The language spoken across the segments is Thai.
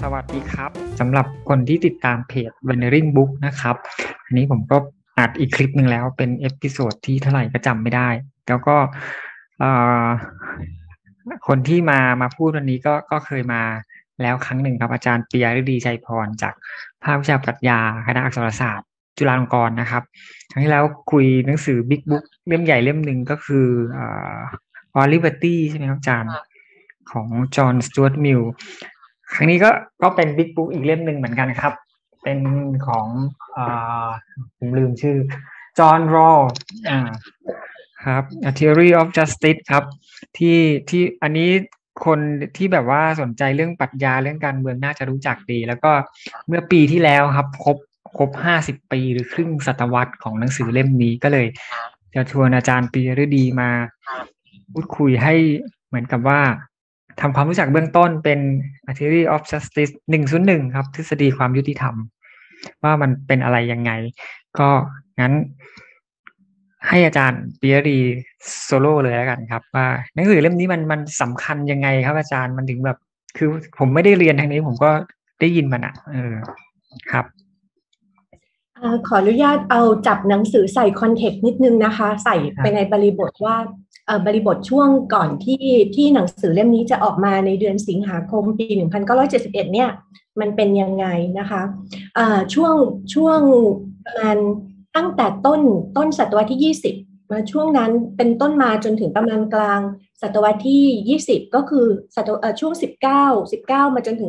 วัสดีครับสำหรับคนที่ติดตามเพจ Wandering Book นะครับอันนี้ผมก็อัดอีกคลิปหนึ่งแล้วเป็นเอพิโซดที่เท่าไหร่ก็จำไม่ได้แล้วก็เอ่อคนที่มาพูดวันนี้ก็เคยมาแล้วครั้งหนึ่งครับอาจารย์ปิยฤดีชัยพรจากภาควิชาปรัชญาคณะอักษรศาสตร์จุฬาลงกรณ์นะครับครั้งที่แล้วคุยหนังสือ Big Book เล่มใหญ่เล่มหนึ่งก็คือLiberty ใช่ไหมครับอาจารย์ของจอห์นสจ๊วตมิลครั้งนี้ก็เป็นบิ๊กบุ๊กอีกเล่มหนึ่งเหมือนกันครับเป็นของผมลืมชื่อจอห์นรอลครับ A Theory of Justice ครับที่อันนี้คนที่แบบว่าสนใจเรื่องปรัชญาเรื่องการเมืองน่าจะรู้จักดีแล้วก็เมื่อปีที่แล้วครับครบ50 ปีหรือครึ่งศตวรรษของหนังสือเล่มนี้ก็เลยจะชวนอาจารย์ปิยฤดีมาพูดคุยให้เหมือนกับว่าทำความรู้จักเบื้องต้นเป็น A Theory of Justice 101ครับทฤษฎีความยุติธรรมว่ามันเป็นอะไรยังไงก็งั้นให้อาจารย์ปิยฤดีโซโล่เลยแล้วกันครับว่าหนังสือเล่มนี้มันสำคัญยังไงครับอาจารย์มันถึงแบบคือผมไม่ได้เรียนทางนี้ผมก็ได้ยินมันครับขออนุญาตเอาจับหนังสือใส่คอนเทกต์นิดนึงนะคะใส่ไปในบริบทว่าบริบทช่วงก่อนที่หนังสือเล่มนี้จะออกมาในเดือนสิงหาคมปี 1971 เนี่ยมันเป็นยังไงนะคะช่วงประมาณตั้งแต่ต้นศตวรรษที่ 20มาช่วงนั้นเป็นต้นมาจนถึงประมาณกลางศตวรรษที่ 20ก็คือช่วง19มาจนถึง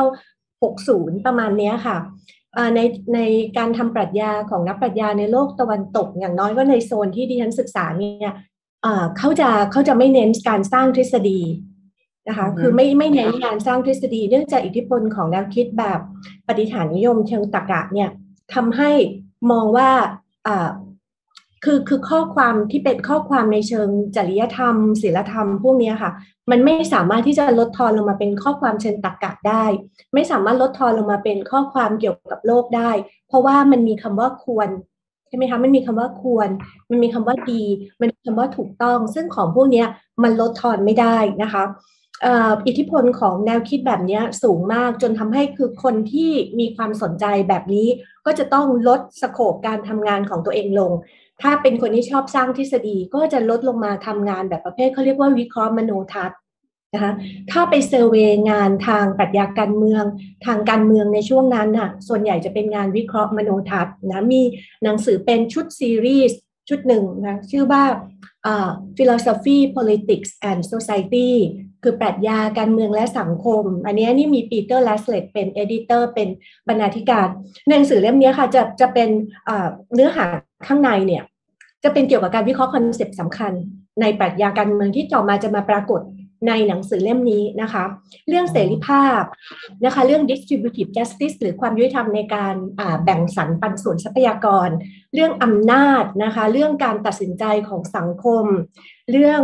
1960ประมาณนี้ค่ะในการทำปรัชญาของนักปรัชญาในโลกตะวันตกอย่างน้อยก็ในโซนที่ดิฉันศึกษาเนี่ยเขาจะไม่เน้นการสร้างทฤษฎีนะคะคือไม่เน้นการสร้างทฤษฎีเนื่องจากอิทธิพลของแนวคิดแบบปฏิฐานนิยมเชิงตรรกะเนี่ยทำให้มองว่าคือข้อความที่เป็นข้อความในเชิงจริยธรรมศีลธรรมพวกนี้ค่ะมันไม่สามารถที่จะลดทอนลงมาเป็นข้อความเชิงตรรกะได้ไม่สามารถลดทอนลงมาเป็นข้อความเกี่ยวกับโลกได้เพราะว่ามันมีคำว่าควรใช่ไหมคะมันมีคำว่าควรมันมีคำว่าดีมันมีคำว่าถูกต้องซึ่งของพวกนี้มันลดทอนไม่ได้นะคะอิทธิพลของแนวคิดแบบนี้สูงมากจนทำให้คือคนที่มีความสนใจแบบนี้ก็จะต้องลดสโคปการทำงานของตัวเองลงถ้าเป็นคนที่ชอบสร้างทฤษฎีก็จะลดลงมาทำงานแบบประเภทเขาเรียกว่าวิเคราะห์มโนทัศน์นะคะถ้าไปเซอร์เวย์งานทางปรัชญาการเมืองทางการเมืองในช่วงนั้นน่ะส่วนใหญ่จะเป็นงานวิเคราะห์มโนทัศน์นะมีหนังสือเป็นชุดซีรีส์ชุดหนึ่งนะชื่อว่าPhilosophy Politics and Society คือปรัชญาการเมืองและสังคมอันนี้นี่มีปีเตอร์แลสเลตเป็นเอดิเตอร์เป็นบรรณาธิการหนังสือเล่มนี้ค่ะจะเป็นเนื้อหาข้างในเนี่ยจะเป็นเกี่ยวกับการวิเคราะห์คอนเซปต์สำคัญในปรัชญาการเมืองที่ต่อมาจะมาปรากฏในหนังสือเล่มนี้นะคะเรื่องเสรีภาพนะคะเรื่อง distributive justice หรือความยุติธรรมในการแบ่งสรรปันส่วนทรัพยากรเรื่องอำนาจนะคะเรื่องการตัดสินใจของสังคมเรื่อง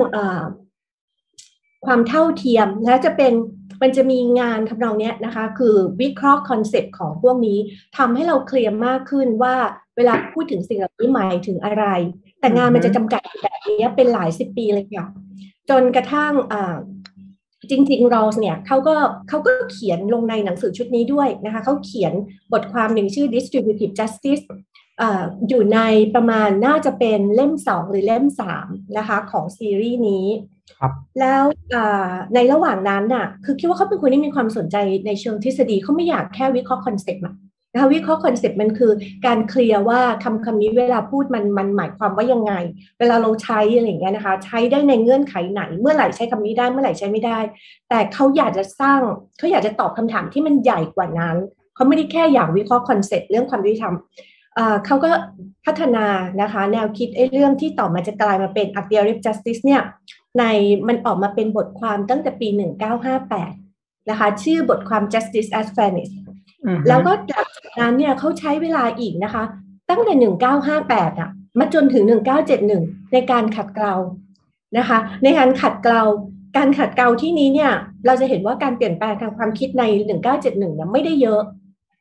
ความเท่าเทียมและมันจะมีงานทำนองนี้นะคะคือวิเคราะห์คอนเซปต์ของพวกนี้ทำให้เราเคลียร์มากขึ้นว่าเวลาพูดถึงสิ่งเหล่านี้หมายถึงอะไรแต่งานมันจะจำกัดแบบนี้เป็นหลาย10 ปีเลยค่ะจนกระทั่งจริงๆ Rawls เนี่ยเขาก็เขียนลงในหนังสือชุดนี้ด้วยนะคะเขาเขียนบทความหนึ่งชื่อ Distributive Justice อยู่ในประมาณน่าจะเป็นเล่ม2หรือเล่ม3นะคะของซีรีส์นี้แล้วในระหว่างนั้นน่ะคือคิดว่าเขาเป็นคนที่มีความสนใจในเชิงทฤษฎีเขาไม่อยากแค่วิเคราะห์คอนเซ็ปต์นะคะวิเคราะห์คอนเซ็ปต์มันคือการเคลียร์ว่าคำนี้เวลาพูดมันหมายความว่ายังไงเวลาเราใช้อะไรอย่างเงี้ยนะคะใช้ได้ในเงื่อนไขไหนเมื่อไหร่ใช้คำนี้ได้เมื่อไหร่ใช้ไม่ได้แต่เขาอยากจะตอบคำถามที่มันใหญ่กว่านั้นเขาไม่ได้แค่อยากวิเคราะห์คอนเซ็ปต์เรื่องความยุติธรรมเขาก็พัฒนานะคะแนวคิดเรื่องที่ต่อมาจะกลายมาเป็น A Theory of Justice เนี่ยมันออกมาเป็นบทความตั้งแต่ปี1958นะคะชื่อบทความ Justice as Fairness แล้วก็จากนั้นเนี่ยเขาใช้เวลาอีกนะคะตั้งแต่1958มาจนถึง1971ในการขัดเกลานะคะในการขัดเกลาที่นี้เนี่ยเราจะเห็นว่าการเปลี่ยนแปลงทางความคิดใน1971เนี่ยไม่ได้เยอะ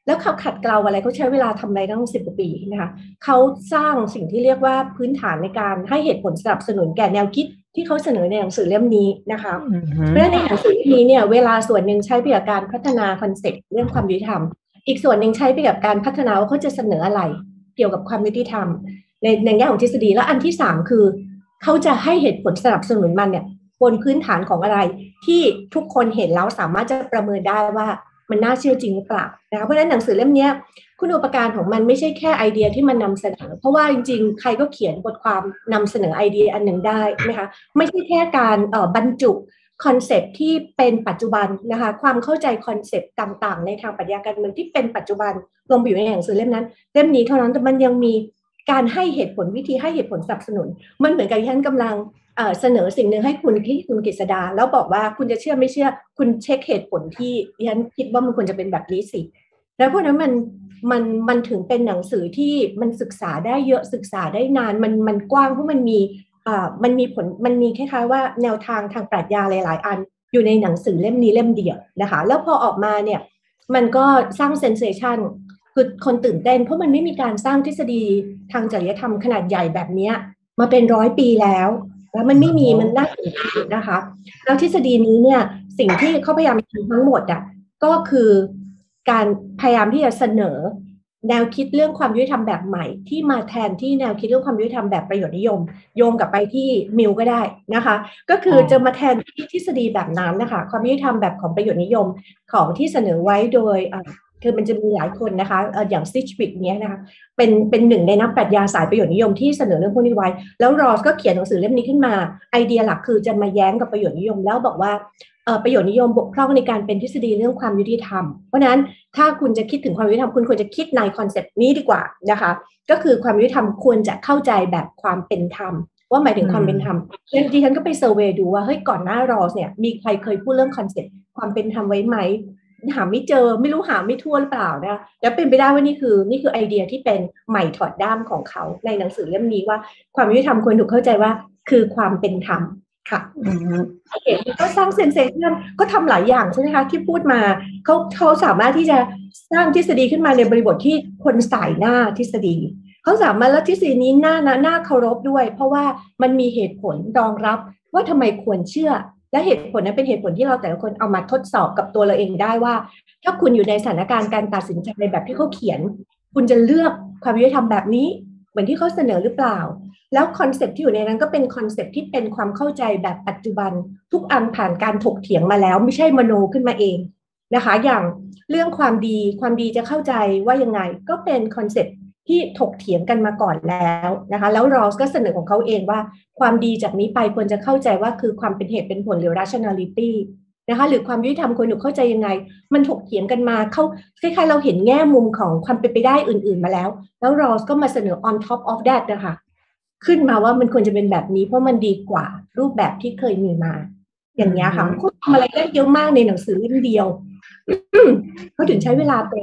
แล้วเขาขัดเกลาอะไรเขาใช้เวลาทำอะไรตั้ง10 กว่าปีนะคะเขาสร้างสิ่งที่เรียกว่าพื้นฐานในการให้เหตุผลสนับสนุนแก่แนวคิดที่เขาเสนอในหนังสือเล่มนี้นะคะเพราะฉะนั้นในหนังสือเล่มนี้เนี่ยเวลาส่วนหนึ่งใช้ไปกับการพัฒนาคอนเซ็ปต์เรื่องความยุติธรรมอีกส่วนหนึ่งใช้ไปกับการพัฒนาว่าเขาจะเสนออะไรเกี่ยวกับความยุติธรรมในแง่ของทฤษฎีและอันที่3คือเขาจะให้เหตุผลสนับสนุนมันเนี่ยบนพื้นฐานของอะไรที่ทุกคนเห็นแล้วสามารถจะประเมินได้ว่ามันน่าเชื่อจริงหรือเปล่านะคะเพราะฉะนั้นหนังสือเล่มนี้คุณอุปการของมันไม่ใช่แค่ไอเดียที่มันนำเสนอเพราะว่าจริงๆใครก็เขียนบทความนำเสนอไอเดียอันหนึ่งได้ไหมคะไม่ใช่แค่การบรรจุคอนเซปต์ที่เป็นปัจจุบันนะคะความเข้าใจคอนเซปต์ต่างๆในทางปรัชญาการเมืองที่เป็นปัจจุบันรวมอยู่ในหนังสือเล่มนั้นเล่มนี้เท่านั้นแต่มันยังมีการให้เหตุผลวิธีให้เหตุผลสนับสนุนมันเหมือนกับที่ท่านกำลังเสนอสิ่งหนึ่งให้คุณกฤษดาแล้วบอกว่าคุณจะเชื่อไม่เชื่อคุณเช็คเหตุผลที่ฉันคิดว่ามันควรจะเป็นแบบนี้สิแล้วพวกนั้นมันถึงเป็นหนังสือที่มันศึกษาได้เยอะศึกษาได้นานมันกว้างเพราะมันมีผลมันมีคล้ายๆว่าแนวทางปรัชญาหลายๆอันอยู่ในหนังสือเล่มนี้เล่มเดียวนะคะแล้วพอออกมาเนี่ยมันก็สร้างเซนเซชันคือคนตื่นเต้นเพราะมันไม่มีการสร้างทฤษฎีทางจริยธรรมขนาดใหญ่แบบนี้มาเป็น100 ปีแล้วมันไม่มีมันน่าสนใจนะคะแล้วทฤษฎีนี้เนี่ยสิ่งที่เขาพยายามทำทั้งหมดอ่ะก็คือการพยายามที่จะเสนอแนวคิดเรื่องความยุติธรรมแบบใหม่ที่มาแทนที่แนวคิดเรื่องความยุติธรรมแบบประโยชน์นิยมโยงกลับไปที่มิลก็ได้นะคะก็คือจะมาแทนที่ทฤษฎีแบบนั้นนะคะความยุติธรรมแบบของประโยชน์นิยมของที่เสนอไว้โดยคือมันจะมีหลายคนนะคะอย่างซิชวิกเนี้ยนะคะเป็นหนึ่งในนักปรัชญาสายประโยชน์นิยมที่เสนอเรื่องพวกนี้ไว้แล้วรอสก็เขียนหนังสือเล่มนี้ขึ้นมาไอเดียหลักคือจะมาแย้งกับประโยชน์นิยมแล้วบอกว่าประโยชน์นิยมบกพร่องในการเป็นทฤษฎีเรื่องความยุติธรรมเพราะนั้นถ้าคุณจะคิดถึงความยุติธรรมคุณควรจะคิดในคอนเซปต์นี้ดีกว่านะคะก็คือความยุติธรรมควรจะเข้าใจแบบความเป็นธรรมว่าหมายถึงความเป็นธรรมดิฉันก็ไปเซอร์เวย์ดูว่าเฮ้ยก่อนหน้ารอสเนี่ยมีใครเคยพูดเรื่องคอนเซปต์ความเป็นธรรมไว้ไหมหาไม่เจอไม่รู้หาไม่ทั่วหรือเปล่านะแล้วเป็นไปได้ว่านี่คือไอเดียที่เป็นใหม่ถอดด้ามของเขาในหนังสือเล่มนี้ว่าความยุติธรรมควรถูกเข้าใจว่าคือความเป็นธรรมค่ะก็สร้างเซนเซชันก็ทำหลายอย่างใช่ไหมคะที่พูดมาเขาสามารถที่จะสร้างทฤษฎีขึ้นมาในบริบทที่คนสายหน้าทฤษฎีเขาสามารถแล้วทฤษฎีนี้น่าเคารพด้วยเพราะว่ามันมีเหตุผลรองรับว่าทำไมควรเชื่อและเหตุผลนั้นเป็นเหตุผลที่เราแต่ละคนเอามาทดสอบกับตัวเราเองได้ว่าถ้าคุณอยู่ในสถานการณ์การตัดสินใจแบบที่เขาเขียนคุณจะเลือกความยุติธรรมแบบนี้เหมือนที่เขาเสนอหรือเปล่าแล้วคอนเซ็ปต์ที่อยู่ในนั้นก็เป็นคอนเซ็ปต์ที่เป็นความเข้าใจแบบปัจจุบันทุกอันผ่านการถกเถียงมาแล้วไม่ใช่มโนขึ้นมาเองนะคะอย่างเรื่องความดีจะเข้าใจว่ายังไงก็เป็นคอนเซ็ปต์ที่ถกเถียงกันมาก่อนแล้วนะคะแล้วรอสก็เสนอของเขาเองว่าความดีจากนี้ไปควรจะเข้าใจว่าคือความเป็นเหตุเป็นผลหรือ rationality นะคะหรือความยุติธรรมควรถูกเข้าใจยังไงมันถกเถียงกันมาเขาคล้ายๆเราเห็นแง่มุมของความเป็นไปได้อื่นๆมาแล้วรอสก็มาเสนอ on top of that นะคะขึ้นมาว่ามันควรจะเป็นแบบนี้เพราะมันดีกว่ารูปแบบที่เคยมีมาอย่างนี้ค่ะคุณทำอะไรได้เยอะมากในหนังสือเล่มเดียวเขาถึงใช้เวลาเป็น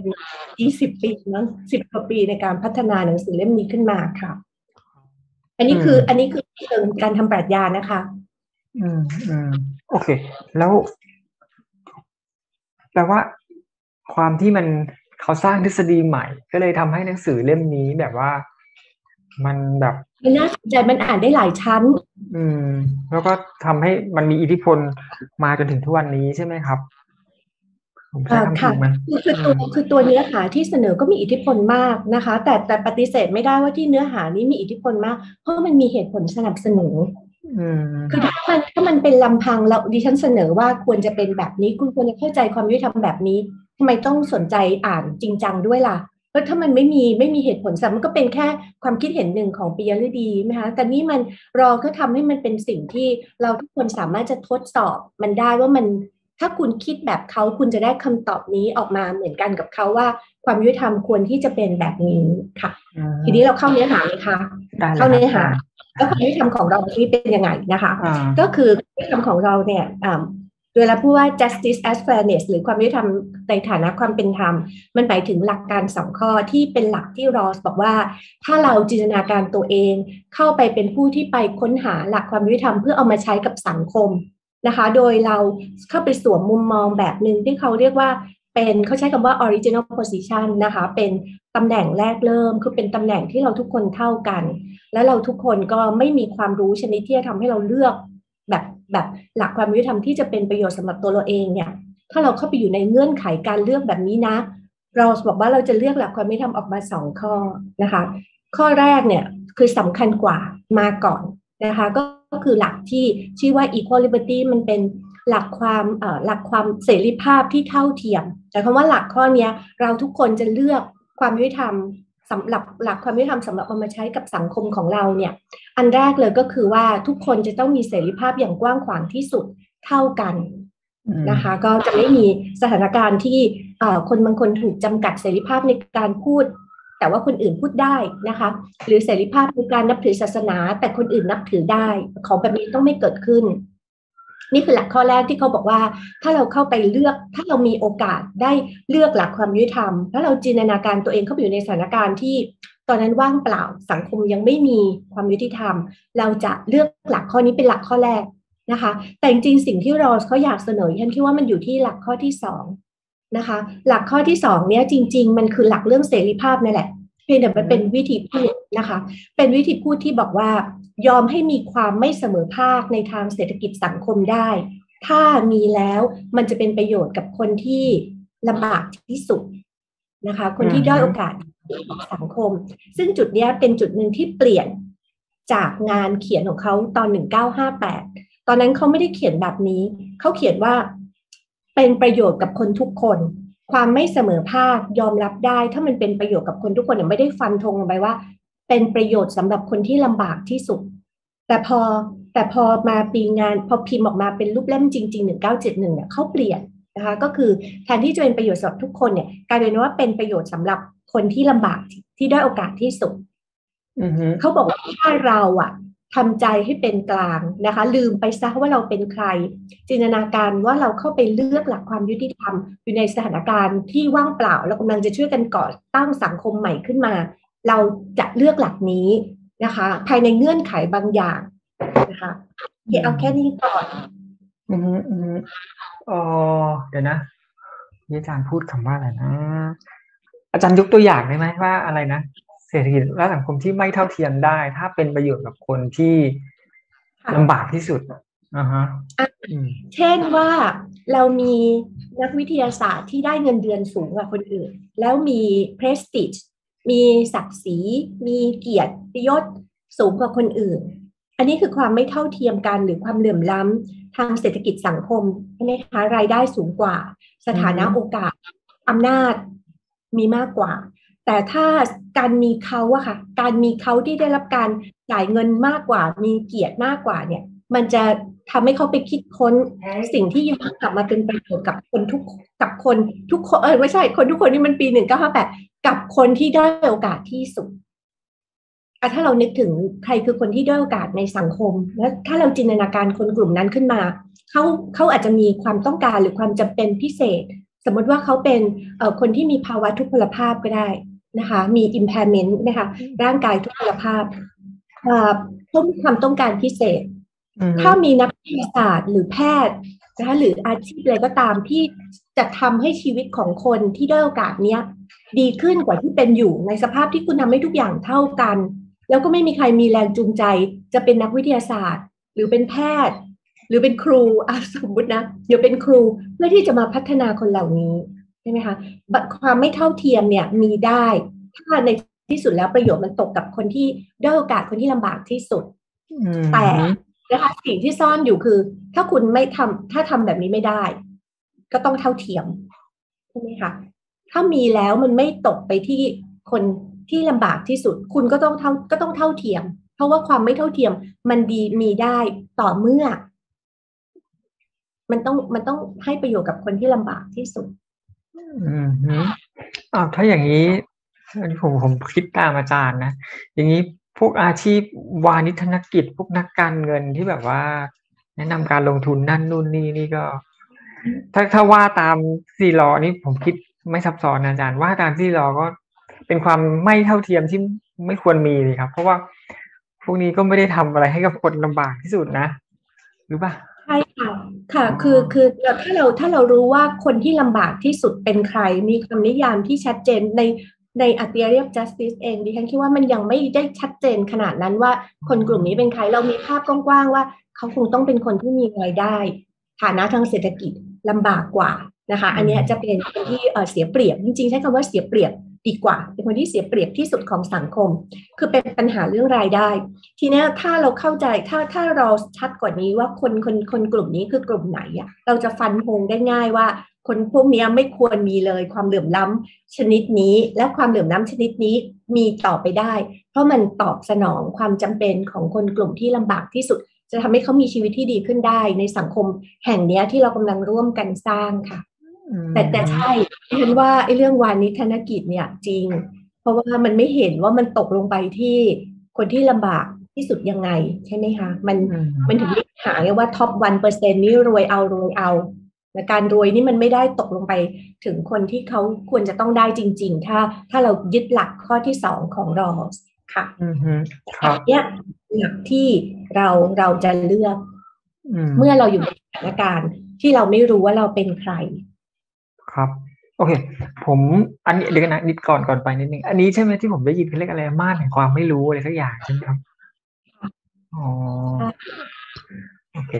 20 ปีนะ10 กว่าปีในการพัฒนาหนังสือเล่มนี้ขึ้นมาค่ะอันนี้คือเชิงการทำปรัชญานะคะโอเคแล้วแปลว่าความที่เขาสร้างทฤษฎีใหม่ก็เลยทำให้หนังสือเล่มนี้แบบว่ามันแบบน่าสนใจมันอ่านได้หลายชั้นแล้วก็ทำให้มันมีอิทธิพลมาจนถึงทุกวันนี้ใช่ไหมครับค่ะคือตัวเนื้อหาที่เสนอก็มีอิทธิพลมากนะคะแต่ปฏิเสธไม่ได้ว่าที่เนื้อหานี้มีอิทธิพลมากเพราะมันมีเหตุผลสนับสนุนคือถ้ามันเป็นลำพังแล้วดิฉันเสนอว่าควรจะเป็นแบบนี้คุณควรจะเข้าใจความยุติธรรมแบบนี้ทำไมต้องสนใจอ่านจริงจังด้วยล่ะเพราะถ้ามันไม่มีเหตุผลมันก็เป็นแค่ความคิดเห็นหนึ่งของปิยฤดีไหมคะแต่นี่มันก็ทำให้มันเป็นสิ่งที่เราทุกคนสามารถจะทดสอบมันได้ว่ามันถ้าคุณคิดแบบเขาคุณจะได้คำตอบนี้ออกมาเหมือนกันกับเขาว่าความยุติธรรมควรที่จะเป็นแบบนี้ค่ะทีนี้เราเข้าเนื้อหาเลยค่ะเข้าเนื้อหาแล้วความยุติธรรมของเราที่เป็นยังไงนะคะก็คือความยุติธรรมของเราเนี่ยเวลาพูดว่า justice as fairness หรือความยุติธรรมในฐานะความเป็นธรรมมันหมายถึงหลักการ2 ข้อที่เป็นหลักที่รอสบอกว่าถ้าเราจินตนาการตัวเองเข้าไปเป็นผู้ที่ไปค้นหาหลักความยุติธรรมเพื่อเอามาใช้กับสังคมนะคะโดยเราเข้าไปสวมมุมมองแบบหนึ่งที่เขาเรียกว่าเป็นเขาใช้คำว่า original position นะคะเป็นตำแหน่งแรกเริ่มคือเป็นตำแหน่งที่เราทุกคนเท่ากันแล้วเราทุกคนก็ไม่มีความรู้ชนิดที่จะทำให้เราเลือกแบบหลักความยุติธรรมที่จะเป็นประโยชน์สำหรับตัวเราเองเนี่ยถ้าเราเข้าไปอยู่ในเงื่อนไขการเลือกแบบนี้นะเราบอกว่าเราจะเลือกหลักความยุติธรรมออกมา2 ข้อนะคะข้อแรกเนี่ยคือสำคัญกว่ามาก่อนนะคะก็คือหลักที่ชื่อว่า equal liberty มันเป็นหลักความเสรีภาพที่เท่าเทียมแต่คำว่าหลักข้อนี้เราทุกคนจะเลือกความยุติธรรมสำหรับหลักความยุติธรรมสำหรับเอามาใช้กับสังคมของเราเนี่ยอันแรกเลยก็คือว่าทุกคนจะต้องมีเสรีภาพอย่างกว้างขวางที่สุดเท่ากันนะคะก็จะไม่มีสถานการณ์ที่คนบางคนถูกจำกัดเสรีภาพในการพูดแต่ว่าคนอื่นพูดได้นะคะหรือเสรีภาพในการนับถือศาสนาแต่คนอื่นนับถือได้ของแบบนี้ต้องไม่เกิดขึ้นนี่คือหลักข้อแรกที่เขาบอกว่าถ้าเราเข้าไปเลือกถ้าเรามีโอกาสได้เลือกหลักความยุติธรรมถ้าเราจินตนาการตัวเองเข้าไปอยู่ในสถานการณ์ที่ตอนนั้นว่างเปล่าสังคมยังไม่มีความยุติธรรมเราจะเลือกหลักข้อนี้เป็นหลักข้อแรกนะคะแต่จริงๆสิ่งที่รอสเขาอยากเสนอฉันคิดว่ามันอยู่ที่หลักข้อที่2นะคะหลักข้อที่2เนี้ยจริงๆมันคือหลักเรื่องเสรีภาพนั่นแหละเพียงแต่มันเป็นวิธีพูดนะคะเป็นวิธีพูดที่บอกว่ายอมให้มีความไม่เสมอภาคในทางเศรษฐกิจสังคมได้ถ้ามีแล้วมันจะเป็นประโยชน์กับคนที่ลำบากที่สุดนะคะคนที่ด้อยโอกาสของสังคมซึ่งจุดนี้เป็นจุดหนึ่งที่เปลี่ยนจากงานเขียนของเขาตอน1958ตอนนั้นเขาไม่ได้เขียนแบบนี้เขาเขียนว่าเป็นประโยชน์กับคนทุกคนความไม่เสมอภาคยอมรับได้ถ้ามันเป็นประโยชน์กับคนทุกคนไม่ได้ฟันธงลงไปว่าเป็นประโยชน์สำหรับคนที่ลำบากที่สุดแต่พอมาปีงานพอพิมพ์ออกมาเป็นรูปเล่มจริงๆ1971เนี่ยเขาเปลี่ยนนะคะก็คือแทนที่จะเป็นประโยชน์สำหรับทุกคนเนี่ยกลายเป็นว่าเป็นประโยชน์สำหรับคนที่ลำบากที่ได้โอกาสที่สุดเขาบอกว่าถ้าเราทำใจให้เป็นกลางนะคะลืมไปซะว่าเราเป็นใครจินตนาการว่าเราเข้าไปเลือกหลักความยุติธรรมอยู่ในสถานการณ์ที่ว่างเปล่าเรากำลังจะช่วยกันก่อตั้งสังคมใหม่ขึ้นมาเราจะเลือกหลักนี้นะคะภายในเงื่อนไขบางอย่างนะคะเอาแค่นี้ก่อนเดี๋ยวนะที่อาจารย์พูดคำว่าอะไรนะอาจารย์ยกตัวอย่างได้ไหมว่าอะไรนะเศรษฐกิจและสังคมที่ไม่เท่าเทียมได้ถ้าเป็นประโยชน์กับคนที่ลำบากที่สุดเช่นว่าเรามีนักวิทยาศาสตร์ที่ได้เงินเดือนสูงกว่าคนอื่นแล้วมี prestige มีศักดิ์ศรีมีเกียรติยศสูงกว่าคนอื่นอันนี้คือความไม่เท่าเทียมกันหรือความเหลื่อมล้ำทางเศรษฐกิจสังคมใช่ไหมคะรายได้สูงกว่าสถานะโอกาสอำนาจมีมากกว่าแต่ถ้าการมีเขาค่ะการมีเขาที่ได้รับการจ่ายเงินมากกว่ามีเกียรติมากกว่าเนี่ยมันจะทำให้เขาไปคิดค้นสิ่งที่ย้อนกลับมาเป็นประโยชน์กับคนทุกคนไม่ใช่คนทุกคนนี่มันปี1958กับคนที่ได้โอกาสที่สุดถ้าเรานึกถึงใครคือคนที่ด้อยโอกาสในสังคมแล้วถ้าเราจินตนาการคนกลุ่มนั้นขึ้นมาเขาอาจจะมีความต้องการหรือความจำเป็นพิเศษสมมติว่าเขาเป็นคนที่มีภาวะทุพพลภาพก็ได้นะคะมี impairment นะคะร่างกายทุพพลภาพเขามีความต้องการพิเศษถ้ามีนักวิทยาศาสตร์หรือแพทย์นะคะหรืออาชีพอะไรก็ตามที่จะทำให้ชีวิตของคนที่ด้อยโอกาสเนี้ยดีขึ้นกว่าที่เป็นอยู่ในสภาพที่คุณทำให้ทุกอย่างเท่ากันแล้วก็ไม่มีใครมีแรงจูงใจจะเป็นนักวิทยาศาสตร์หรือเป็นแพทย์หรือเป็นครูสมมตินะเดี๋ยวเป็นครูเพื่อที่จะมาพัฒนาคนเหล่านี้ใช่ไหมคะความไม่เท่าเทียมเนี่ยมีได้ถ้าในที่สุดแล้วประโยชน์มันตกกับคนที่ด้อยโอกาสคนที่ลำบากที่สุดแต่นะคะสิ่งที่ซ่อนอยู่คือถ้าคุณไม่ทำถ้าทำแบบนี้ไม่ได้ก็ต้องเท่าเทียมใช่ไหมคะถ้ามีแล้วมันไม่ตกไปที่คนที่ลำบากที่สุดคุณก็ต้องเท่าเทียมเพราะว่าความไม่เท่าเทียมมันดีมีได้ต่อเมื่อมันต้องให้ประโยชน์กับคนที่ลำบากที่สุดถ้าอย่างนี้ผมคิดตามอาจารย์นะอย่างนี้พวกอาชีพวานิชนกิจพวกนักการเงินที่แบบว่าแนะนำการลงทุนนั่นนู่นนี่ก็ถ้าว่าตามซีลอนี่ผมคิดไม่ซับซ้อนอาจารย์ว่าตามซีลอก็เป็นความไม่เท่าเทียมที่ไม่ควรมีเลยครับเพราะว่าพวกนี้ก็ไม่ได้ทำอะไรให้กับคนลำบากที่สุดนะหรือเปล่าใช่ค่ะค่ะคือถ้าเรารู้ว่าคนที่ลำบากที่สุดเป็นใครมีคำนิยามที่ชัดเจนในอัตราเรียบ justice เองดิฉันคิดว่ามันยังไม่ได้ชัดเจนขนาดนั้นว่าคนกลุ่มนี้เป็นใครเรามีภาพกว้างๆว่าเขาคงต้องเป็นคนที่มีรายได้ฐานะทางเศรษฐกิจลำบากกว่านะคะอันนี้จะเป็นคนที่เสียเปรียบจริงๆใช้คำว่าเสียเปรียบดีกว่าเป็นคนที่เสียเปรียบที่สุดของสังคมคือเป็นปัญหาเรื่องรายได้ ทีนี้ถ้าเราเข้าใจถ้าเราชัดกว่านี้ว่าคนกลุ่มนี้คือกลุ่มไหนอ่ะเราจะฟันธงได้ง่ายว่าคนพวกนี้ไม่ควรมีเลยความเหลื่อมล้ำชนิดนี้และความเหลื่อมล้ำชนิดนี้มีต่อไปได้เพราะมันตอบสนองความจำเป็นของคนกลุ่มที่ลำบากที่สุดจะทำให้เขามีชีวิตที่ดีขึ้นได้ในสังคมแห่งนี้ที่เรากำลังร่วมกันสร้างค่ะแต่ใช่ดิฉันว่าไอ้เรื่องวานิชธนกิจเนี่ยจริงเพราะว่ามันไม่เห็นว่ามันตกลงไปที่คนที่ลำบากที่สุดยังไงใช่ไหมคะมันถึงหาไงว่าท็อป1%นี่รวยเอาและการรวยนี่มันไม่ได้ตกลงไปถึงคนที่เขาควรจะต้องได้จริงๆถ้าเรายึดหลักข้อที่2ของรอสค่ะครับเนี่ยหลักที่เราจะเลือกเมื่อเราอยู่ในสถานการณ์ที่เราไม่รู้ว่าเราเป็นใครครับโอเคผมอันนี้เดี๋ยวนะนิดก่อนไปนิดนึงอันนี้ใช่ไหมที่ผมได้ยินเขาเรียกอะไรม่านแห่งความไม่รู้อะไรสักอย่างใช่ไหมครับอ๋อโอเค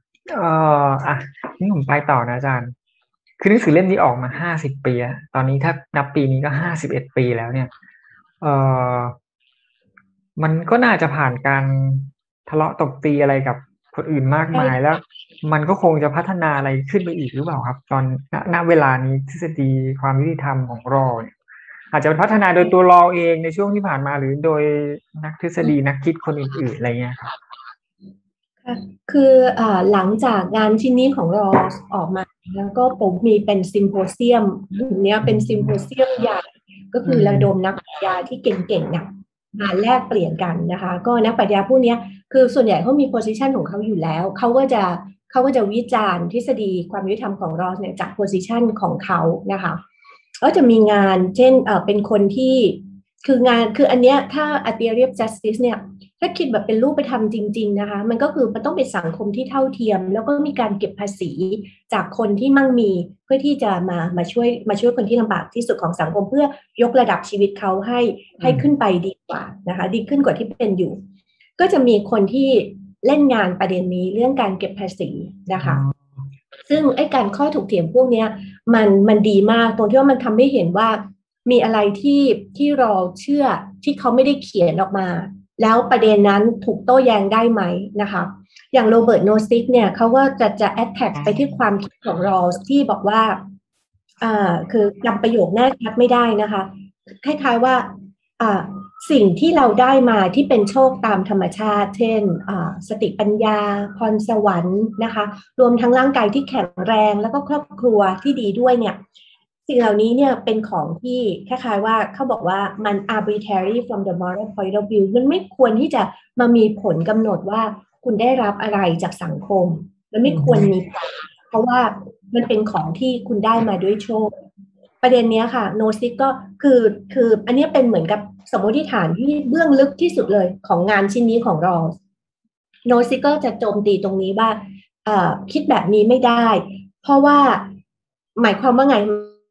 นี่ผมไปต่อนะอาจารย์คือหนังสือเล่มนี้ออกมา50 ปีตอนนี้ถ้านับปีนี้ก็51 ปีแล้วเนี่ยเอ่อมันก็น่าจะผ่านการทะเลาะตบตีอะไรกับคนอื่นมากมายแล้วมันก็คงจะพัฒนาอะไรขึ้นไปอีกหรือเปล่าครับตอนณเวลานี้ทฤษฎีความยุติธรรมของรอเนี่ยอาจจะพัฒนาโดยตัวรอเองในช่วงที่ผ่านมาหรือโดยนักทฤษฎีนักคิดคนอื่นๆอะไรเงี้ยครับคือหลังจากงานชิ้นนี้ของเราออกมาแล้วก็ผมมีเป็นซิมโพเซียมเนี้ยเป็นซิมโพเซียมใหญ่ก็คือระดมนักปรัชญาที่เก่งๆเนี่ยมาแลกเปลี่ยนกันนะคะก็นักปรัชญาพวกนี้คือส่วนใหญ่เขามีโพสิชันของเขาอยู่แล้วเขาก็จะวิจารณ์ทฤษฎีความยุติธรรมของรอสเนี่ยจากโพสิชันของเขานะคะก็จะมีงานเช่นเป็นคนที่คืออันเนี้ยถ้าอัตเรียบ justice เนี่ยถ้าคิดแบบเป็นรูปธรรมจริงๆนะคะมันก็คือมันต้องเป็นสังคมที่เท่าเทียมแล้วก็มีการเก็บภาษีจากคนที่มั่งมีเพื่อที่จะมาช่วยคนที่ลำบากที่สุดของสังคมเพื่อยกระดับชีวิตเขาให้ขึ้นไปดีกว่านะคะดีขึ้นกว่าที่เป็นอยู่ก็จะมีคนที่เล่นงานประเด็นนี้เรื่องการเก็บภาษีนะคะซึ่งไอ้การข้อถกเถียงพวกนี้มันดีมากตรงที่ว่ามันทำให้เห็นว่ามีอะไรที่เราเชื่อที่เขาไม่ได้เขียนออกมาแล้วประเด็นนั้นถูกโต้แย้งได้ไหมนะคะอย่างโรเบิร์ตโนซิกเนี่ยเขาก็จะแอดแท็กไปที่ความคิดของรอสที่บอกว่าคือจำประโยคแน่ชัดไม่ได้นะคะคล้ายๆว่าสิ่งที่เราได้มาที่เป็นโชคตามธรรมชาติเช่นสติปัญญาพรสวรรค์นะคะรวมทั้งร่างกายที่แข็งแรงแล้วก็ครอบครัวที่ดีด้วยเนี่ยสิ่งเหล่านี้เนี่ยเป็นของที่คล้ายๆว่าเขาบอกว่ามัน arbitrary from the moral point of view มันไม่ควรที่จะมามีผลกำหนดว่าคุณได้รับอะไรจากสังคมมันไม่ควรมีเพราะว่ามันเป็นของที่คุณได้มาด้วยโชคประเด็นนี้ค่ะโนซิกก็คืออันนี้เป็นเหมือนกับสมมติฐานที่เบื้องลึกที่สุดเลยของงานชิ้นนี้ของรอสโนซิกก็จะโจมตีตรงนี้ว่าคิดแบบนี้ไม่ได้เพราะว่าหมายความว่าไง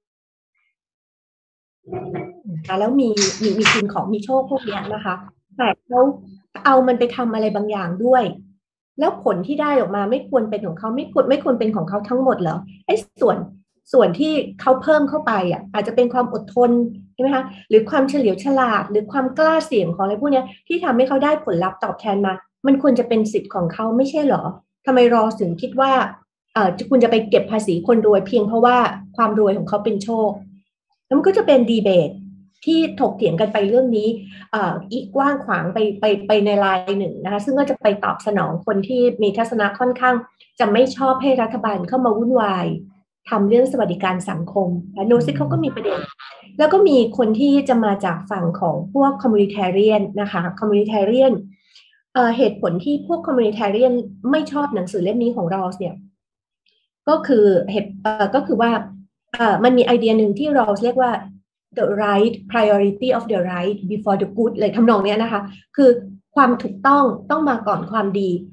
แล้วมีคุณของมีโชคพวกนี้นะคะแต่เขาเอามันไปทำอะไรบางอย่างด้วยแล้วผลที่ได้ออกมาไม่ควรเป็นของเขาไม่ควรเป็นของเขาทั้งหมดเหรอไอ้ส่วนที่เขาเพิ่มเข้าไปอาจจะเป็นความอดทนใช่ไหมคะหรือความเฉลียวฉลาดหรือความกล้าเสี่ยงของอะไรพวกนี้ที่ทำให้เขาได้ผลลัพธ์ตอบแทนมามันควรจะเป็นสิทธิ์ของเขาไม่ใช่เหรอทำไมรอถึงคิดว่าคุณจะไปเก็บภาษีคนรวยเพียงเพราะว่าความรวยของเขาเป็นโชคแล้วมันก็จะเป็นดีเบตที่ถกเถียงกันไปเรื่องนี้อีกกว้างขวางไปในรายหนึ่งนะคะซึ่งก็จะไปตอบสนองคนที่มีทัศนะค่อนข้างจะไม่ชอบให้รัฐบาลเข้ามาวุ่นวายทำเรื่องสวัสดิการสังคมโนซิกเขาก็มีประเด็นแล้วก็มีคนที่จะมาจากฝั่งของพวกคอมมูนิเทเรียนนะคะคอมมูนิเทเรียนเหตุผลที่พวกคอมมูนิเทเรียนไม่ชอบหนังสือเล่มนี้ของรอสเนี่ยก็คือว่ามันมีไอเดียหนึ่งที่เราเรียกว่า the right priority of the right before the good เลยทำนองนี้นะคะคือความถูกต้องมาก่อนความดี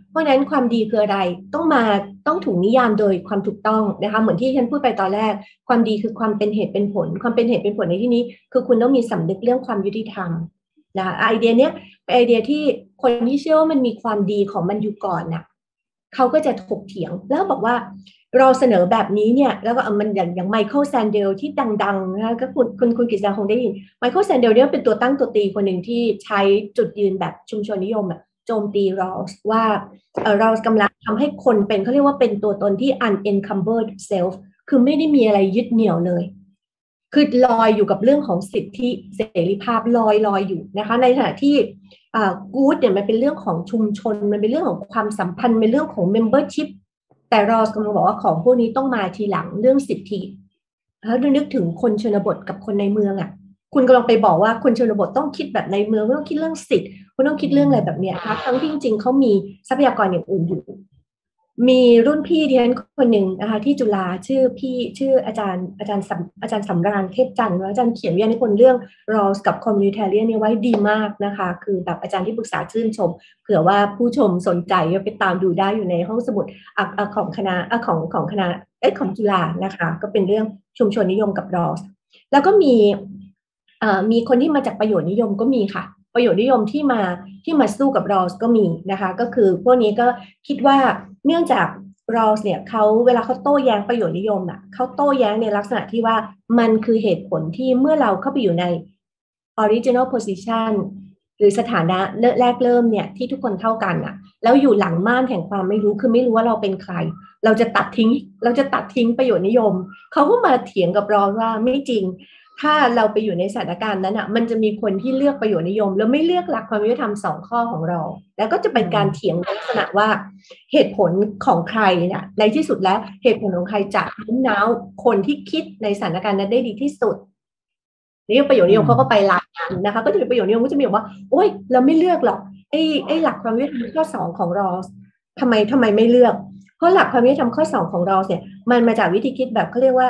เพราะฉะนั้นความดีคืออะไรต้องถูกนิยามโดยความถูกต้องนะคะเหมือนที่ฉันพูดไปตอนแรกความดีคือความเป็นเหตุเป็นผลความเป็นเหตุเป็นผลในที่นี้คือคุณต้องมีสำนึกเรื่องความยุติธรรมนะคะไอเดียเนี้ยเป็นไอเดียที่คนที่เชื่อว่ามันมีความดีของมันอยู่ก่อนน่ะเขาก็จะถกเถียงแล้วบอกว่าเราเสนอแบบนี้เนี่ยแล้วก็มันอย่างไมเคิลแซนเดลที่ดังๆนะคะก็คุณกฤษณาคงได้ยินไมเคิลแซนเดลเนี่ยเป็นตัวตั้งตัวตีคนหนึ่งที่ใช้จุดยืนแบบชุมชนนิยมโจมตีเราว่าเรากำลังทำให้คนเป็นเขาเรียกว่าเป็นตัวตนที่ unencumbered self คือไม่ได้มีอะไรยึดเหนี่ยวเลยคือลอยอยู่กับเรื่องของสิทธิเสรีภาพลอยอยู่นะคะในขณะที่กู๊ดเนี่ยมันเป็นเรื่องของชุมชนมันเป็นเรื่องของความสัมพันธ์เป็นเรื่องของ membership แต่เรากำลังบอกว่าของพวกนี้ต้องมาทีหลังเรื่องสิทธิแล้วนึกถึงคนชนบทกับคนในเมืองคุณกำลังไปบอกว่าคนชนบทต้องคิดแบบในเมืองไม่ต้องคิดเรื่องสิทธิ์คุณต้องคิดเรื่องอะไรแบบเนี้ยนะคะทั้งที่จริงๆเขามีทรัพยากรอย่างอื่นอยู่มีรุ่นพี่ที่ฉันคนหนึ่งนะคะที่จุฬาชื่ออาจารย์สำราญเทพจันทร์อาจารย์เขียนวิทยานิพนธ์เรื่อง Rawls กับ Communitarian เนี่ยไว้ดีมากนะคะคือแบบอาจารย์ที่ปรึกษาชื่นชมเผื่อว่าผู้ชมสนใจก็ไปตามดูได้อยู่ในห้องสมุดของคณะของคณะของจุฬานะคะก็เป็นเรื่องชุมชนนิยมกับ Rawls แล้วก็มีคนที่มาจากประโยชน์นิยมก็มีค่ะประโยชน์นิยมที่มาสู้กับ Rawls ก็มีนะคะก็คือพวกนี้ก็คิดว่าเนื่องจาก Rawls เนี่ยเวลาเขาโต้แย้งประโยชน์นิยมเขาโต้แย้งในลักษณะที่ว่ามันคือเหตุผลที่เมื่อเราเข้าไปอยู่ใน original position หรือสถานะแรกเริ่มเนี่ยที่ทุกคนเท่ากันแล้วอยู่หลังม่านแห่งความไม่รู้คือไม่รู้ว่าเราเป็นใครเราจะตัดทิ้งประโยชน์นิยมเขาก็มาเถียงกับเราว่าไม่จริงถ้าเราไปอยู่ในสถานการณ์นั้นมันจะมีคนที่เลือกประโยชน์นิยมแล้วไม่เลือกหลักความยุติธรรม2 ข้อของเราแล้วก็จะเป็นการเถียงในลักษณะว่าเหตุผลของใครเนี่ยในที่สุดแล้วเหตุผลของใครจะโน้มน้าวคนที่คิดในสถานการณ์นั้นได้ดีที่สุดนี่ประโยชน์นิยมเขาก็ไปหลักนะคะก็จะมีประโยชน์นิยมก็จะมีว่าโอ๊ยเราไม่เลือกหรอกไอ้หลักความยุติธรรมข้อ2ของเราทำไมไม่เลือกเพราะหลักความยุติธรรมข้อ2ของเราเนี่ยมันมาจากวิธีคิดแบบเขาเรียกว่า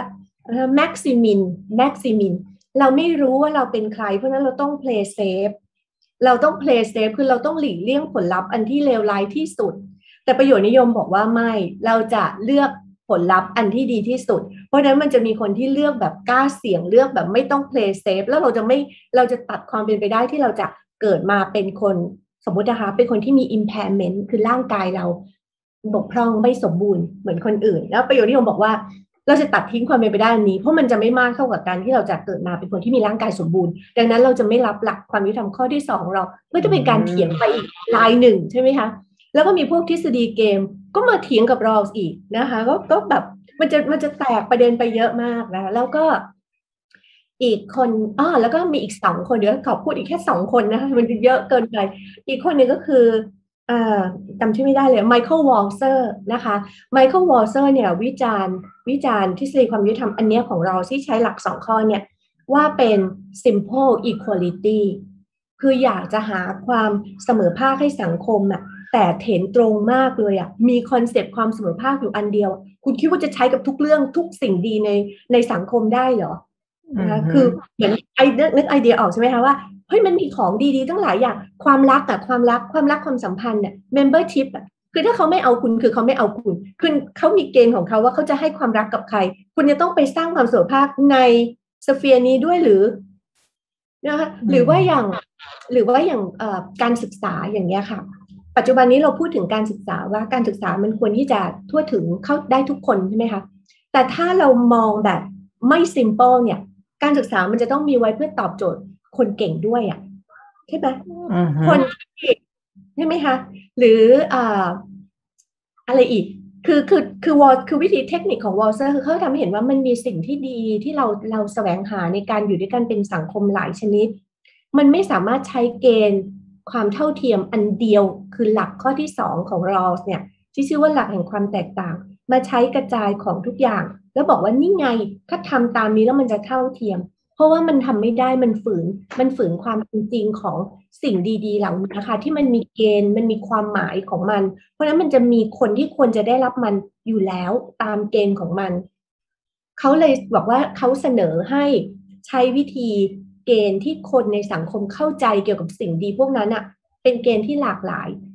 แม็กซิมินเราไม่รู้ว่าเราเป็นใครเพราะนั้นเราต้อง play safe คือเราต้องหลีกเลี่ยงผลลัพธ์อันที่เลวร้ายที่สุดแต่ประโยชน์นิยมบอกว่าไม่เราจะเลือกผลลัพธ์อันที่ดีที่สุดเพราะฉะนั้นมันจะมีคนที่เลือกแบบกล้าเสี่ยงเลือกแบบไม่ต้อง play safe แล้วเราจะตัดความเป็นไปได้ที่เราจะเกิดมาเป็นคนสมมตินะคะเป็นคนที่มี impairment คือร่างกายเราบกพร่องไม่สมบูรณ์เหมือนคนอื่นแล้วประโยชน์นิยมบอกว่าเราจะตัดทิ้งความเป็นไปได้นี้เพราะมันจะไม่มากเท่ากับการที่เราจะเกิดมาเป็นคนที่มีร่างกายสมบูรณ์ดังนั้นเราจะไม่รับหลักความยุติธรรมข้อที่2ของเราก็จะเป็นการเถียงไปอีกลายหนึ่งใช่ไหมคะแล้วก็มีพวกทฤษฎีเกมก็มาเถียงกับเราอีกนะคะก็แบบมันจะแตกประเด็นไปเยอะมากนะแล้วก็อีกคนแล้วก็มีอีก2 คนเดี๋ยวขอพูดอีกแค่2 คนนะคะมันจะเยอะเกินไปอีกคนนึงก็คือจำชื่อไม่ได้เลยไมเคิลวอลเซอร์นะคะไมเคิลวอลเซอร์เนี่ยวิจารณ์ทฤษฎีความยุติธรรมอันนี้ของเราที่ใช้หลัก2 ข้อเนี่ยว่าเป็น simple equality คืออยากจะหาความเสมอภาคให้สังคมแต่เถนตรงมากเลยมีคอนเซปต์ความเสมอภาคอยู่อันเดียวคุณคิดว่าจะใช้กับทุกเรื่องทุกสิ่งดีในสังคมได้เหรอนะคะคือเหมือนนึกไอเดียออกใช่ไหมคะว่าเฮ้ยมันมีของดีๆตั้งหลายอย่างความรักความสัมพันธ์membership คือถ้าเขาไม่เอาคุณคือเขาไม่เอาคุณคือเขามีเกณฑ์ของเขาว่าเขาจะให้ความรักกับใครคุณจะต้องไปสร้างความเสมอภาคในสเฟียร์นี้ด้วยหรือนะคะหรือว่าอย่างการศึกษาอย่างเงี้ยค่ะปัจจุบันนี้เราพูดถึงการศึกษาว่าการศึกษามันควรที่จะทั่วถึงเข้าได้ทุกคนใช่ไหมคะแต่ถ้าเรามองแบบไม่ simple เนี่ยการศึกษามันจะต้องมีไว้เพื่อตอบโจทย์คนเก่งด้วยใช่ไหมคนใช่ไหมคะหรืออะไรอีกคือวิธีเทคนิคของวอลเซอร์คือเขาทำให้เห็นว่ามันมีสิ่งที่ดีที่เราแสวงหาในการอยู่ด้วยกันเป็นสังคมหลายชนิดมันไม่สามารถใช้เกณฑ์ความเท่าเทียมอันเดียวคือหลักข้อที่2ของรอลส์เนี่ยที่ชื่อว่าหลักแห่งความแตกต่างมาใช้กระจายของทุกอย่างแล้วบอกว่านี่ไงถ้าทำตามนี้แล้วมันจะเท่าเทียมเพราะว่ามันทำไม่ได้มันฝืนความเป็นจริงของสิ่งดีๆเหล่านี้นะคะที่มันมีเกณฑ์มันมีความหมายของมันเพราะฉะนั้นมันจะมีคนที่ควรจะได้รับมันอยู่แล้วตามเกณฑ์ของมันเขาเลยบอกว่าเขาเสนอให้ใช้วิธีเกณฑ์ที่คนในสังคมเข้าใจเกี่ยวกับสิ่งดีพวกนั้นเป็นเกณฑ์ที่หลากหลาย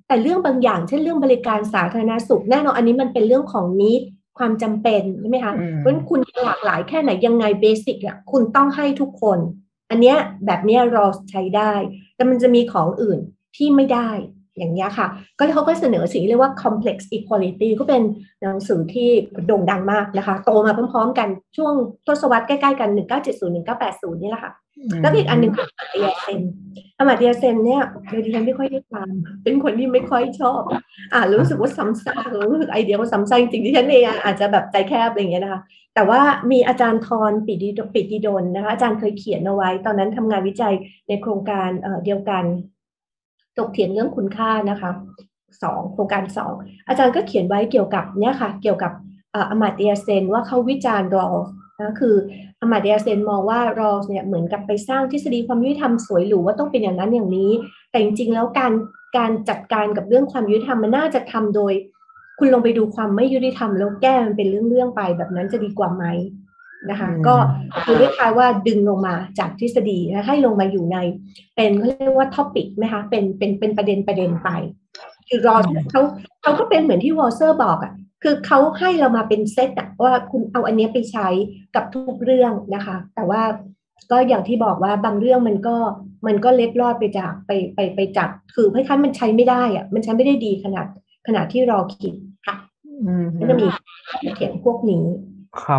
แต่เรื่องบางอย่างเช่นเรื่องบริการสาธารณสุขแน่นอนอันนี้มันเป็นเรื่องของneedความจำเป็นใช่ไหมคะเพราะฉะนั้นคุณหลากหลายแค่ไหนยังไงเบสิกอ่ะคุณต้องให้ทุกคนอันเนี้ยแบบเนี้ยรอใช้ได้แต่มันจะมีของอื่นที่ไม่ได้อย่างเงี้ยค่ะก็เขาก็เสนอสิ่งที่เรียกว่า complex equality ก็เป็นหนังสือที่โด่งดังมากนะคะโตมาพร้อมๆกันช่วงทศวรรษใกล้ๆกัน1970-1980นี่แหละค่ะแล้วอีกอันหนึ่งคืออมาร์ตยาเซนเนี่ยโดยดิฉันไม่ค่อยได้ตามเป็นคนที่ไม่ค่อยชอบรู้สึกว่าซ้ำซากรู้สึกไอเดียว่าซ้ำซากจริงๆที่ฉันเองอาจจะแบบใจแคบอะไรอย่างเงี้ยนะคะแต่ว่ามีอาจารย์ธรปิติดลนะคะอาจารย์เคยเขียนเอาไว้ตอนนั้นทำงานวิจัยในโครงการเดียวกันถกเถียงเรื่องคุณค่านะคะโครงการ2อาจารย์ก็เขียนไว้เกี่ยวกับเนี่ยค่ะเกี่ยวกับอมาร์ตยาเซนว่าเขาวิจารณ์รอลนะคืออมาร์ตยาเซนมองว่ารอลเนี่ยเหมือนกับไปสร้างทฤษฎีความยุติธรรมสวยหรูว่าต้องเป็นอย่างนั้นอย่างนี้แต่จริงๆแล้วการจัดการกับเรื่องความยุติธรรมมันน่าจะทำโดยคุณลงไปดูความไม่ยุติธรรมแล้วแก้มันเป็นเรื่องๆไปแบบนั้นจะดีกว่าไหมนะคะก็คือคล้ายๆว่าดึงลงมาจากทฤษฎีให้ลงมาอยู่ในเป็นเขาเรียกว่าท็อปิกไหมคะเป็นประเด็นไปคือรอเขาก็เป็นเหมือนที่วอลเซอร์บอกอ่ะคือเขาให้เรามาเป็นเซตอะว่าคุณเอาอันนี้ไปใช้กับทุกเรื่องนะคะแต่ว่าก็อย่างที่บอกว่าบางเรื่องมันก็เล็ดลอดไปจากไปจากคือคล้ายๆมันใช้ไม่ได้อ่ะมันใช้ไม่ได้ดีขนาดที่รอคิดค่ะก็จะมีเขียนพวกนี้ครับ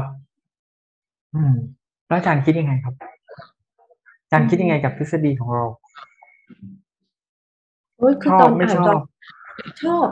แล้วอาจารย์คิดยังไงครับอาจารย์คิดยังไงกับทฤษฎีของเราคือตอนอ่านตอนชอบ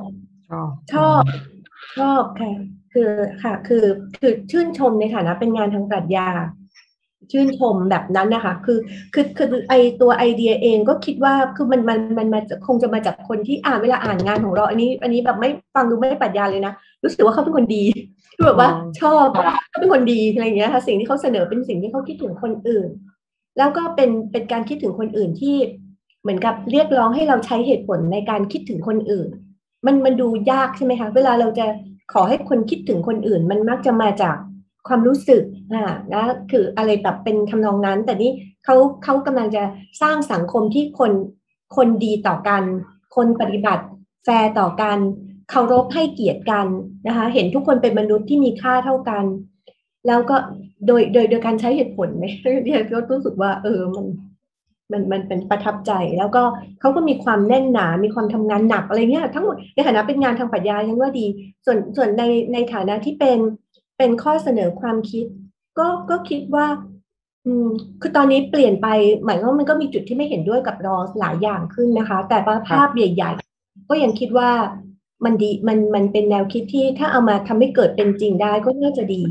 ค่ะคือค่ะคือชื่นชมในฐานะเป็นงานทางปรัชญาชื่นชมแบบนั้นนะคะคือไอตัวไอเดียเองก็คิดว่าคือมันมาคงจะมาจากคนที่เวลาอ่านงานของเราอันนี้แบบไม่ฟังดูไม่ปรัชญาเลยนะรู้สึกว่าเขาเป็นคนดีคือแบบว่าชอบเขาเป็นคนดีอะไรอย่างเงี้ยค่ะสิ่งที่เขาเสนอเป็นสิ่งที่เขาคิดถึงคนอื่นแล้วก็เป็นการคิดถึงคนอื่นที่เหมือนกับเรียกร้องให้เราใช้เหตุผลในการคิดถึงคนอื่นมันดูยากใช่ไหมคะเวลาเราจะขอให้คนคิดถึงคนอื่นมันมักจะมาจากความรู้สึกนะคืออะไรแบบเป็นทำนองนั้นแต่นี่เขากำลังจะสร้างสังคมที่คนดีต่อกันคนปฏิบัติแฟร์ต่อกันเคารพให้เกียรติกันนะคะเห็นทุกคนเป็นมนุษย์ที่มีค่าเท่ากันแล้วก็โดยการใช้เหตุผลเนี่ยก็รู้สึกว่ามันเป็นประทับใจแล้วก็เขาก็มีความแน่นหนามีความทำงานหนักอะไรเงี้ยทั้งหมดในฐานะเป็นงานทางปรัชญายังว่าดีส่วนในฐานะที่เป็นข้อเสนอความคิดก็คิดว่าคือตอนนี้เปลี่ยนไปหมายว่ามันก็มีจุดที่ไม่เห็นด้วยกับรอหลายอย่างขึ้นนะคะแต่ภาพใหญ่ๆก็ยังคิดว่ามันดีมันเป็นแนวคิดที่ถ้าเอามาทำให้เกิดเป็นจริงได้ก็น่าจะดี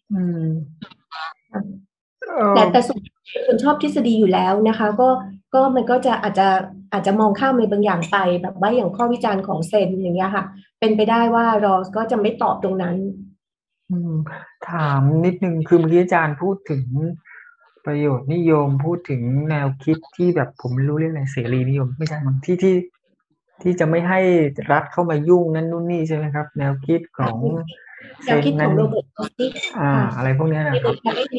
แต่ส่วนคนชอบทฤษฎีอยู่แล้วนะคะก็มันก็จะอาจจะมองข้ามในบางอย่างไปแบบว่าอย่างข้อวิจารณ์ของเซนอย่างเงี้ยค่ะเป็นไปได้ว่ารอก็จะไม่ตอบตรงนั้นถามนิดนึงคือเมื่อกี้อาจารย์พูดถึงประโยชน์นิยมพูดถึงแนวคิดที่แบบผมไม่รู้เรื่องอะไรเสรีนิยมไม่ใช่มั้งที่จะไม่ให้รัฐเข้ามายุ่งนั่นนู่นนี่ใช่ไหมครับแนวคิดของแนวคิดของโรเบิร์ตคอสติกอะไรพวกนี้นะครับ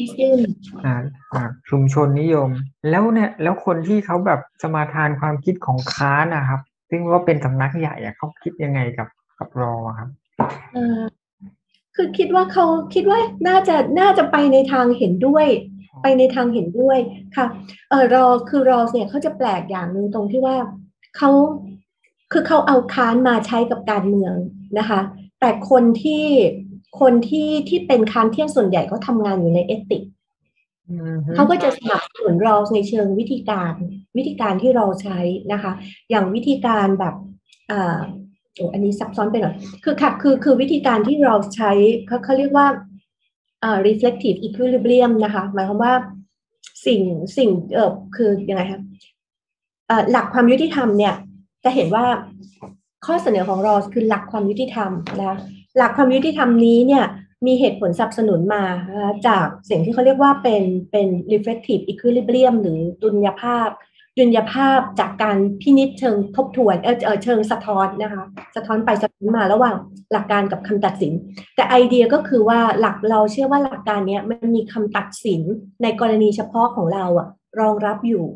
ชุมชนนิยมแล้วเนี่ยแล้วคนที่เขาแบบสมาทานความคิดของค้านนะครับซึ่งว่าเป็นสำนักใหญ่เขาคิดยังไงกับรอครับคือคิดว่าเขาคิดว่าน่าจะไปในทางเห็นด้วยค่ะรอเนี่ยเขาจะแปลกอย่างหนึ่งตรงที่ว่าเขาเขาเอาค้านมาใช้กับการเมืองนะคะแต่คนที่เป็นค้านเที่ยงส่วนใหญ่เขาทำงานอยู่ในเอติกเขาก็จะสนับสนุนเราในเชิงวิธีการที่เราใช้นะคะอย่างวิธีการแบบอันนี้ซับซ้อนไปหน่อยคือวิธีการที่เราใช้เขาเรียกว่าreflective equilibrium นะคะหมายความว่าสิ่งคือยังไงคะหลักความยุติธรรมเนี่ยจะเห็นว่าข้อเสนอของเราคือหลักความยุติธรรมนะหลักความยุติธรรมนี้เนี่ยมีเหตุผลสนับสนุนมาจากสิ่งที่เขาเรียกว่าเป็น reflective equilibrium หรือดุลยภาพจากการพินิจเชิงทบทวนเชิงสะท้อนนะคะสะท้อนไปสะท้อนมาระหว่างหลักการกับคำตัดสินแต่ไอเดียก็คือว่าเราเชื่อว่าหลักการนี้มันมีคำตัดสินในกรณีเฉพาะของเราอะรองรับอยู่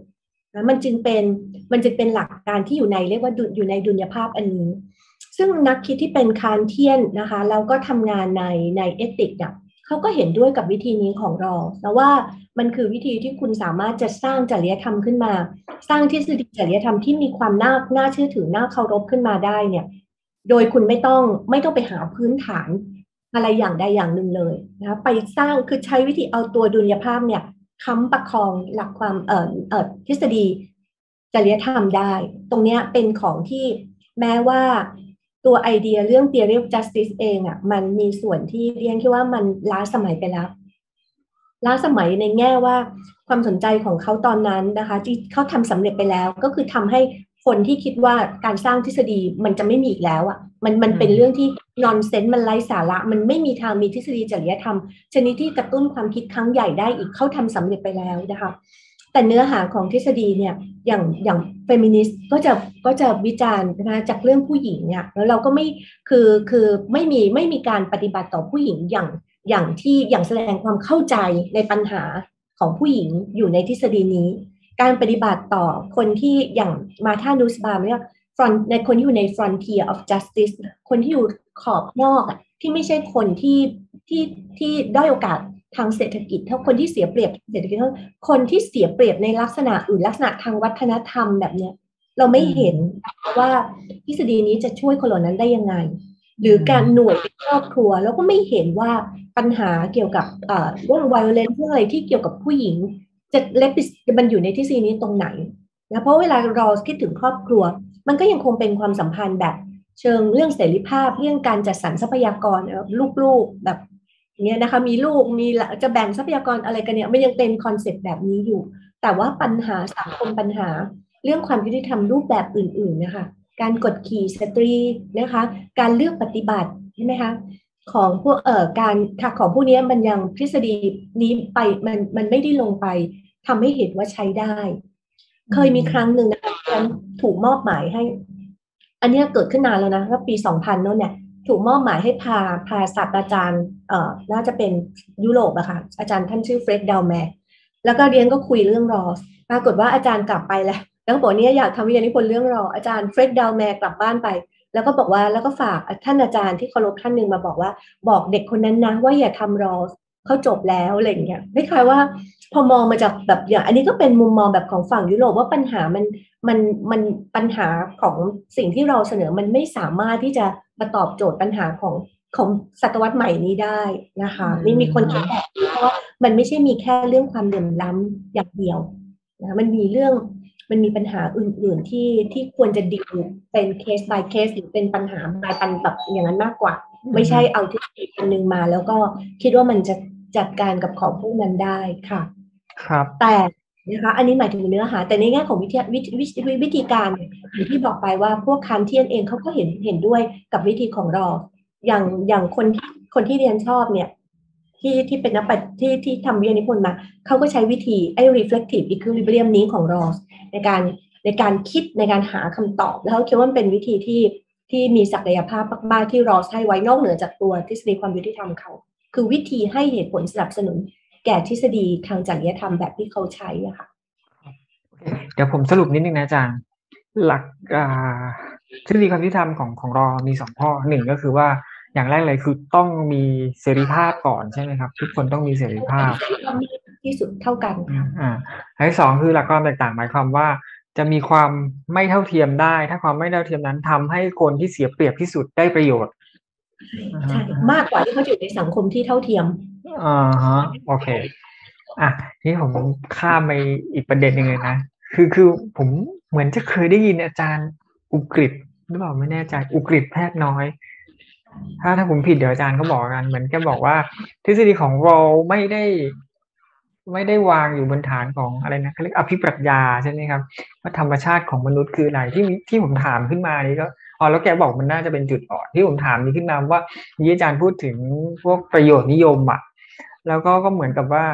นะมันจึงเป็นหลักการที่อยู่ในเรียกว่าอยู่ในดุลยภาพอันนี้ซึ่งนักคิดที่เป็นคานเทียนนะคะแล้วก็ทำงานในเอติกเนี่ยเขาก็เห็นด้วยกับวิธีนี้ของเราแต่ว่ามันคือวิธีที่คุณสามารถจะสร้างจริยธรรมขึ้นมาสร้างทฤษฎีจริยธรรมที่มีความน่าเชื่อถือน่าเคารพขึ้นมาได้เนี่ยโดยคุณไม่ต้องไปหาพื้นฐานอะไรอย่างใดอย่างหนึ่งเลยนะคะไปสร้างคือใช้วิธีเอาตัวดุลยภาพเนี่ยค้ำประคองหลักความทฤษฎีจริยธรรมได้ตรงเนี้ยเป็นของที่แม้ว่าตัวไอเดียเรื่อง theory of justice เองอ่ะมันมีส่วนที่เรียนคิดว่ามันล้าสมัยไปแล้วล้าสมัยในแง่ว่าความสนใจของเขาตอนนั้นนะคะที่เขาทำสำเร็จไปแล้วก็คือทำให้คนที่คิดว่าการสร้างทฤษฎีมันจะไม่มีอีกแล้วอ่ะมันเป็นเรื่องที่นอนเซนส์มันไร้สาระมันไม่มีทางมีทฤษฎีจริยธรรมชนิดที่กระตุ้นความคิดครั้งใหญ่ได้อีกเขาทำสำเร็จไปแล้วนะคะแต่เนื้อหาของทฤษฎีเนี่ยอย่างเฟมินิสต์ก็จะวิจารณ์นะคะจากเรื่องผู้หญิงเนี่ยแล้วเราก็ไม่คือไม่มีการปฏิบัติต่อผู้หญิงอย่างแสดงความเข้าใจในปัญหาของผู้หญิงอยู่ในทฤษฎีนี้การปฏิบัติต่อคนที่อย่างมาธานูสบาร์เนี่ยในคนที่อยู่ใน frontier of justice คนที่อยู่ขอบนอกที่ไม่ใช่คนที่ด้อยโอกาสทางเศรษฐกิจเท่าคนที่เสียเปรียบเศรษฐกิจเท่าคนที่เสียเปรียบในลักษณะอื่นลักษณะทางวัฒนธรรมแบบเนี้ยเราไม่เห็นว่าทฤษฎีนี้จะช่วยคนเหล่านั้นได้ยังไงหรือการหน่วยครอบครัวแล้วก็ไม่เห็นว่าปัญหาเกี่ยวกับเรื่อง violence เรื่องอะไรที่เกี่ยวกับผู้หญิงจะมันอยู่ในทฤษฎีนี้ตรงไหนนะเพราะเวลาเราคิดถึงครอบครัวมันก็ยังคงเป็นความสัมพันธ์แบบเชิงเรื่องเสรีภาพเรื่องการจัดสรรทรัพยากรลูกๆแบบเนี้ยนะคะมีลูกมีจะแบ่งทรัพยากรอะไรกันเนี่ยมันยังเป็นคอนเซ็ปต์แบบนี้อยู่แต่ว่าปัญหาสังคมปัญหาเรื่องความยุติธรรมรูปแบบอื่นๆนะคะการกดขี่สตรีนะคะการเลือกปฏิบัติใช่ไหมคะของพวกการของพวกนี้มันยังทฤษฎีนี้ไปมันไม่ได้ลงไปทำให้เห็นว่าใช้ได้เคยมีครั้งหนึ่งนะคะฉันถูกมอบหมายให้อันนี้เกิดขึ้นนานแล้วนะว่าปี2000โน้นเนี่ยถูกมอบหมายให้พาศาสตราจารย์น่าจะเป็นยุโรปอะค่ะอาจารย์ท่านชื่อเฟร็ดเดลแมร์แล้วก็เรียนก็คุยเรื่องรอสปรากฏว่าอาจารย์กลับไปแล้วก็บอกเนี่ยอยากทำวิทยานิพนธ์เรื่องรออาจารย์เฟร็ดเดลแมร์กลับบ้านไปแล้วก็บอกว่าแล้วก็ฝากท่านอาจารย์ที่เคารพท่านหนึ่งมาบอกว่าบอกเด็กคนนั้นนะว่าอย่าทำรอสเขาจบแล้วอะไรอย่างเงี้ยไม่คล้ายว่าพอมองมาจากแบบอย่างอันนี้ก็เป็นมุมมองแบบของฝั่งยุโรปว่าปัญหามันปัญหาของสิ่งที่เราเสนอมันไม่สามารถที่จะมาตอบโจทย์ปัญหาของศตวรรษใหม่นี้ได้นะคะมีคนคิดแบบนี้เพราะว่ามันไม่ใช่มีแค่เรื่องความเหลื่อมล้ำอย่างเดียวนะมันมีปัญหาอื่นๆที่ควรจะดิวเป็นเคส by เคสหรือเป็นปัญหา by ปันแบบอย่างนั้นมากกว่าไม่ใช่เอาทฤษฎีคนหนึ่งมาแล้วก็คิดว่ามันจะจัดการกับของพวกนั้นได้ค่ะครับแต่นะคะอันนี้หมายถึงเนื้อหาแต่ในแง่ของวิธีการอย่างที่บอกไปว่าพวกคานเทียนเองเขาก็เห็นด้วยกับวิธีของเราอย่างคนที่เรียนชอบเนี่ยที่เป็นนักปฏิที่ทำวิทยานิพนธ์มาเขาก็ใช้วิธีreflective equilibrium นี้ของรอสในการคิดในการหาคำตอบแล้วเขาคิดว่ามันเป็นวิธีที่มีศักยภาพมากๆที่รอสให้ไว้นอกเหนือจากตัวทฤษฎีความยุติธรรมเขาคือวิธีให้เหตุผลสนับสนุนแก่ทฤษฎีทางจริยธรรมแบบที่เขาใช้อะค่ะเดี๋ยวผมสรุปนิดนึงนะอาจารย์หลักทฤษฎีความยุติธรรมของรอมี2 ข้อหนึ่งก็คือว่าอย่างแรกเลยคือต้องมีเสรีภาพก่อนใช่ไหมครับทุกคนต้องมีเสรีภาพที่สุดเท่ากันค่ะอันที่ 2คือหลักความแตกต่างหมายความว่าจะมีความไม่เท่าเทียมได้ถ้าความไม่เท่าเทียมนั้นทำให้คนที่เสียเปรียบที่สุดได้ประโยชน์ใช่มากกว่าที่เขาอยู่ในสังคมที่เท่าเทียมโอเคนี่ผมข้ามไปอีกประเด็นหนึ่งเลยนะคือผมเหมือนจะเคยได้ยินอาจารย์อุกฤษหรือเปล่าไม่แน่ใจอุกฤษแพทย์น้อยถ้าผมผิดเดี๋ยวอาจารย์ก็บอกกันเหมือนแกบอกว่าทฤษฎีของเราไม่ได้วางอยู่บนฐานของอะไรนะเขาเรียกอภิปรัชญาใช่ไหมครับว่าธรรมชาติของมนุษย์คืออะไรที่ผมถามขึ้นมานี่ก็แล้วแกบอกมันน่าจะเป็นจุดอ่อนที่ผมถามนี้ขึ้นมาว่าที่อาจารย์พูดถึงพวกประโยชน์นิยมแล้วก็เหมือนกับว่า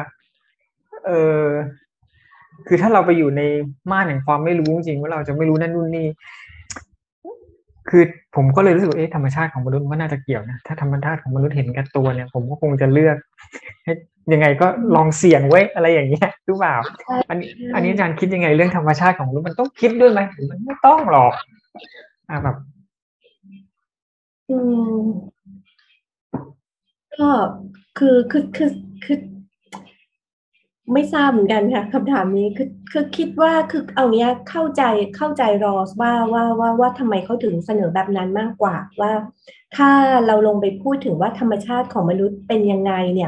คือถ้าเราไปอยู่ในม่านแห่งความไม่รู้จริงว่าเราจะไม่รู้นั่นนู่นนี่คือผมก็เลยรู้สึกธรรมชาติของมนุษย์มันน่าจะเกี่ยวนะถ้าธรรมชาติของมนุษย์เห็นแก่ตัวเนี่ยผมก็คงจะเลือกยังไงก็ลองเสี่ยงไว้อะไรอย่างเงี้ยหรือเปล่าอันนี้อาจารย์คิดยังไงเรื่องธรรมชาติของมนุษย์มันต้องคิดด้วยไหมหรือมันไม่ต้องหรอกแบบอืมก็คือไม่ทราบเหมือนกันค่ะคำถามนี้คือคิดว่าคือเอาเนี้ยเข้าใจรอสว่าทำไมเขาถึงเสนอแบบนั้นมากกว่าว่าถ้าเราลงไปพูดถึงว่าธรรมชาติของมนุษย์เป็นยังไงเนี่ย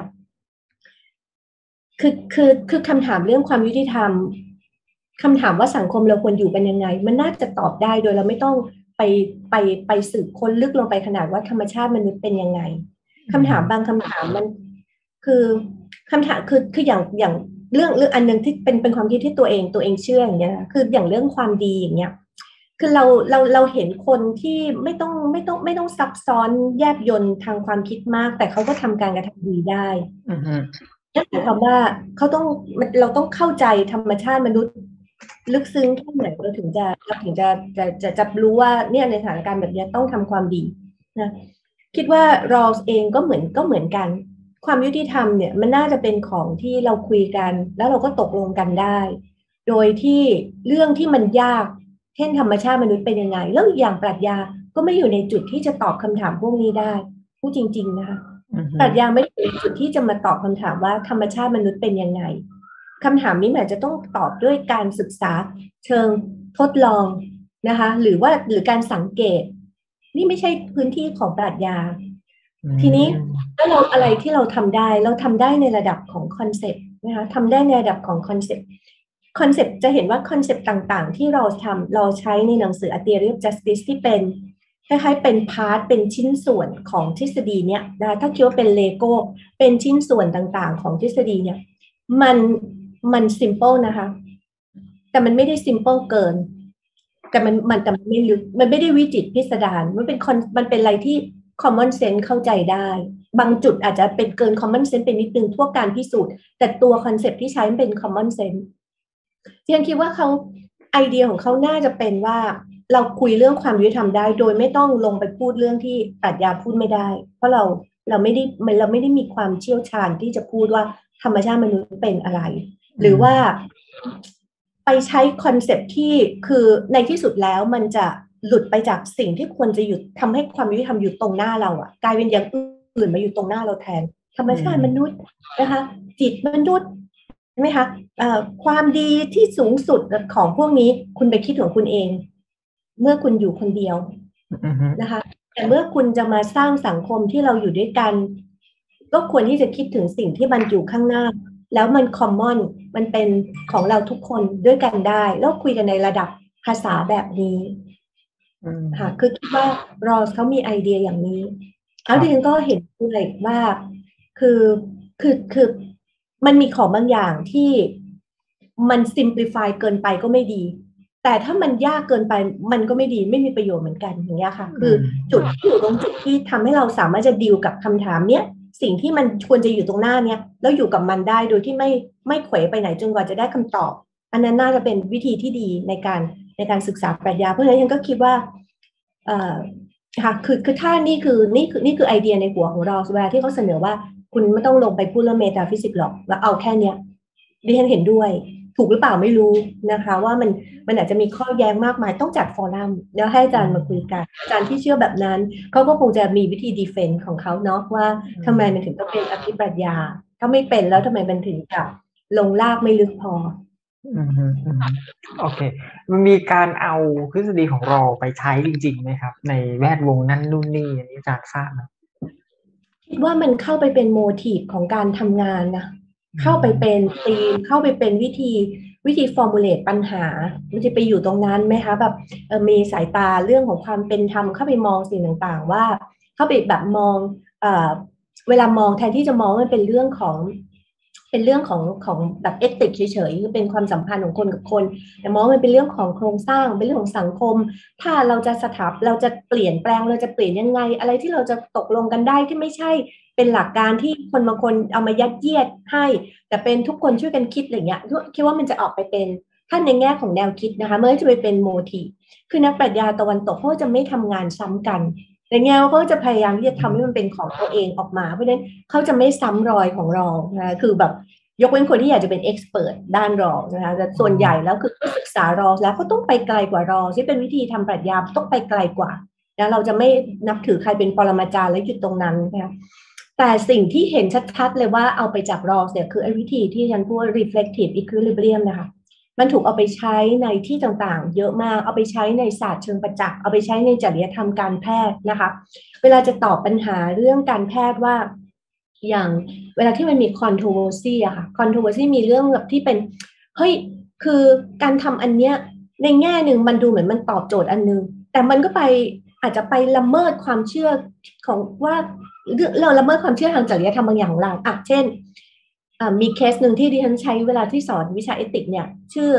คือคำถามเรื่องความยุติธรรมคำถามว่าสังคมเราควรอยู่กันยังไงมันน่าจะตอบได้โดยเราไม่ต้องไปไปไปสืบค้นลึกลงไปขนาดว่าธรรมชาติมนุษย์เป็นยังไงคำถามบางคำถามมันคือคำถามคืออย่างเรื่องอันหนึ่งที่เป็นความคิดที่ตัวเองเชื่ออย่างเงี้ยคืออย่างเรื่องความดีอย่างเงี้ยคือเราเห็นคนที่ไม่ต้องซับซ้อนแยบยลทางความคิดมากแต่เขาก็ทำการกระทำดีได้นั่นหมายความว่าเราต้องเข้าใจธรรมชาติมนุษย์ลึกซึ้งแค่ไหนเราถึงจะรู้ว่าเนี่ยในสถานการณ์แบบนี้ต้องทำความดีนะคิดว่ารอสเองก็เหมือนกันความยุติธรรมเนี่ยมันน่าจะเป็นของที่เราคุยกันแล้วเราก็ตกลงกันได้โดยที่เรื่องที่มันยากเช่นธรรมชาติมนุษย์เป็นยังไงแล้วอย่างปรัชญาก็ไม่อยู่ในจุดที่จะตอบคำถามพวกนี้ได้พูดจริงๆนะคะปรัชญาไม่ได้อยู่ในจุดที่จะมาตอบคำถามว่าธรรมชาติมนุษย์เป็นยังไงคำถามนี้อาจจะต้องตอบด้วยการศึกษาเชิงทดลองนะคะหรือการสังเกตนี่ไม่ใช่พื้นที่ของปรัชญาทีนี้ถ้าเราอะไรที่เราทำได้ในระดับของคอนเซ็ปต์นะคะทำได้ในระดับของคอนเซ็ปต์จะเห็นว่าคอนเซ็ปต์ต่างๆที่เราใช้ในหนังสือ A Theory of Justice ที่เป็นคล้ายๆเป็นพาร์ทเป็นชิ้นส่วนของทฤษฎีเนี่ยนะถ้าคิดว่าเป็นเลโก้เป็นชิ้นส่วนต่างๆของทฤษฎีเนี่ยมัน simple นะคะแต่มันไม่ได้ simple เกินแต่มันไม่ลึกมันไม่ได้วิจิตรพิสดารมันเป็นอะไรที่ common sense เข้าใจได้บางจุดอาจจะเป็นเกิน common sense เป็นนิดนึงทั่วการพิสูจน์แต่ตัวคอนเซ็ปต์ที่ใช้เป็น common sense ที่ฉันคิดว่าเขาไอเดียของเขาน่าจะเป็นว่าเราคุยเรื่องความยุติธรรมได้โดยไม่ต้องลงไปพูดเรื่องที่ปรัชญาพูดไม่ได้เพราะเราไม่ได้มีความเชี่ยวชาญที่จะพูดว่าธรรมชาติมนุษย์เป็นอะไรหรือว่าไปใช้คอนเซ็ปต์ที่คือในที่สุดแล้วมันจะหลุดไปจากสิ่งที่ควรจะหยุดทำให้ความยุติธรรมอยู่ตรงหน้าเราอะกลายเป็นอย่างอื่นมาอยู่ตรงหน้าเราแทนธรรมชาติมนุษย์นะคะจิตมนุษย์ใช่ไหมคะความดีที่สูงสุดของพวกนี้คุณไปคิดของคุณเองเมื่อคุณอยู่คนเดียวนะคะแต่เมื่อคุณจะมาสร้างสังคมที่เราอยู่ด้วยกันก็ควรที่จะคิดถึงสิ่งที่มันอยู่ข้างหน้าแล้วมันคอมมอนมันเป็นของเราทุกคนด้วยกันได้แล้วคุยกันในระดับภาษาแบบนี้ค่ะคือคิดว่ารอสเขามีไอเดียอย่างนี้แล้วดิฉันก็เห็นด้วยว่าคือมันมีของบางอย่างที่มันซิมพลิฟายเกินไปก็ไม่ดีแต่ถ้ามันยากเกินไปมันก็ไม่ดีไม่มีประโยชน์เหมือนกันอย่างเงี้ยค่ะคือจุดที่อยู่ตรงจุดที่ทำให้เราสามารถจะดีลกับคำถามเนี้ยสิ่งที่มันควรจะอยู่ตรงหน้าเนี้ยแล้วอยู่กับมันได้โดยที่ไม่เขวไปไหนจนกว่าจะได้คำตอบอันนั้นน่าจะเป็นวิธีที่ดีในการศึกษาปรัชญาเพราะฉะนั้นฉันก็คิดว่าค่ะคือถ้านี่คือไอเดียในหัวของเราเวลาที่เขาเสนอว่าคุณไม่ต้องลงไปพูดเรื่องเมตาฟิสิกส์หรอกแล้วเอาแค่เนี้ยดิฉันเห็นด้วยถูกหรือเปล่าไม่รู้นะคะว่ามันอาจจะมีข้อแย้งมากมายต้องจัดฟอรัมแล้วให้อาจารย์มาคุยกันอาจารย์ที่เชื่อแบบนั้นเขาก็คงจะมีวิธีดีเฟนต์ของเขาเนาะว่าทำไมมันถึงต้องเป็นอภิปรัชญาถ้าไม่เป็นแล้วทำไมมันถึงจะลงลากไม่ลึกพอโอเคมันมีการเอาทฤษฎีของเราไปใช้จริงๆไหมครับในแวดวงนั่นนู่นนี่อันนี้อาจารย์ทราบไหมคิดว่ามันเข้าไปเป็นโมทีฟของการทำงานนะเข้าไปเป็นธีมเข้าไปเป็นวิธีฟอร์มูลเลตปัญหามันจะไปอยู่ตรงนั้นไหมคะแบบมีสายตาเรื่องของความเป็นธรรมเข้าไปมองสิ่งต่างๆว่าเข้าไปแบบมองเวลามองแทนที่จะมองมันเป็นเรื่องของแบบเอติกเฉยๆคือเป็นความสัมพันธ์ของคนกับคนแต่มองมันเป็นเรื่องของโครงสร้างเป็นเรื่องของสังคมถ้าเราจะเปลี่ยนแปลงเราจะเปลี่ยนยังไงอะไรที่เราจะตกลงกันได้ที่ไม่ใช่เป็นหลักการที่คนบางคนเอามายัดเยียดให้แต่เป็นทุกคนช่วยกันคิดอะไรเงี้ยคิดว่ามันจะออกไปเป็นถ้าในแง่ของแนวคิดนะคะเมื่อจะไปเป็นโมทีฟคือนักปรัชญาตะวันตกเขาจะไม่ทำงานซ้ำกันในแง่ว่าเขาจะพยายามที่จะทำให้มันเป็นของตัวเองออกมาเพราะฉะนั้นเขาจะไม่ซ้ำรอยของเรานะคือแบบยกเว้นคนที่อยากจะเป็นเอ็กซ์เพรสด้านรอนะคะแต่ส่วนใหญ่แล้วคือศึกษารอแล้วก็ต้องไปไกลกว่ารอที่เป็นวิธีทำปรัชญาต้องไปไกลกว่านะเราจะไม่นับถือใครเป็นปรมาจารย์แล้วหยุดตรงนั้นนะคะแต่สิ่งที่เห็นชัดๆเลยว่าเอาไปจากรอเนี่ยคือไอ้วิธีที่ฉันพูดว่า reflective equilibrium นะคะมันถูกเอาไปใช้ในที่ต่างๆเยอะมากเอาไปใช้ในศาสตร์เชิงประจักษ์เอาไปใช้ในจริยธรรมการแพทย์นะคะเวลาจะตอบปัญหาเรื่องการแพทย์ว่าอย่างเวลาที่มันมี controversy อะค่ะ controversy มีเรื่องแบบที่เป็นเฮ้ยคือการทำอันเนี้ยในแง่หนึ่งมันดูเหมือนมันตอบโจทย์อันนึงแต่มันก็ไปอาจจะไปละเมิดความเชื่อของว่าเราละเมิดความเชื่อทางจริยธรรมบางอย่างของเราอ่ะเช่นมีเคสหนึ่งที่ดิฉันใช้เวลาที่สอนวิชาเอติกเนี่ยชื่อ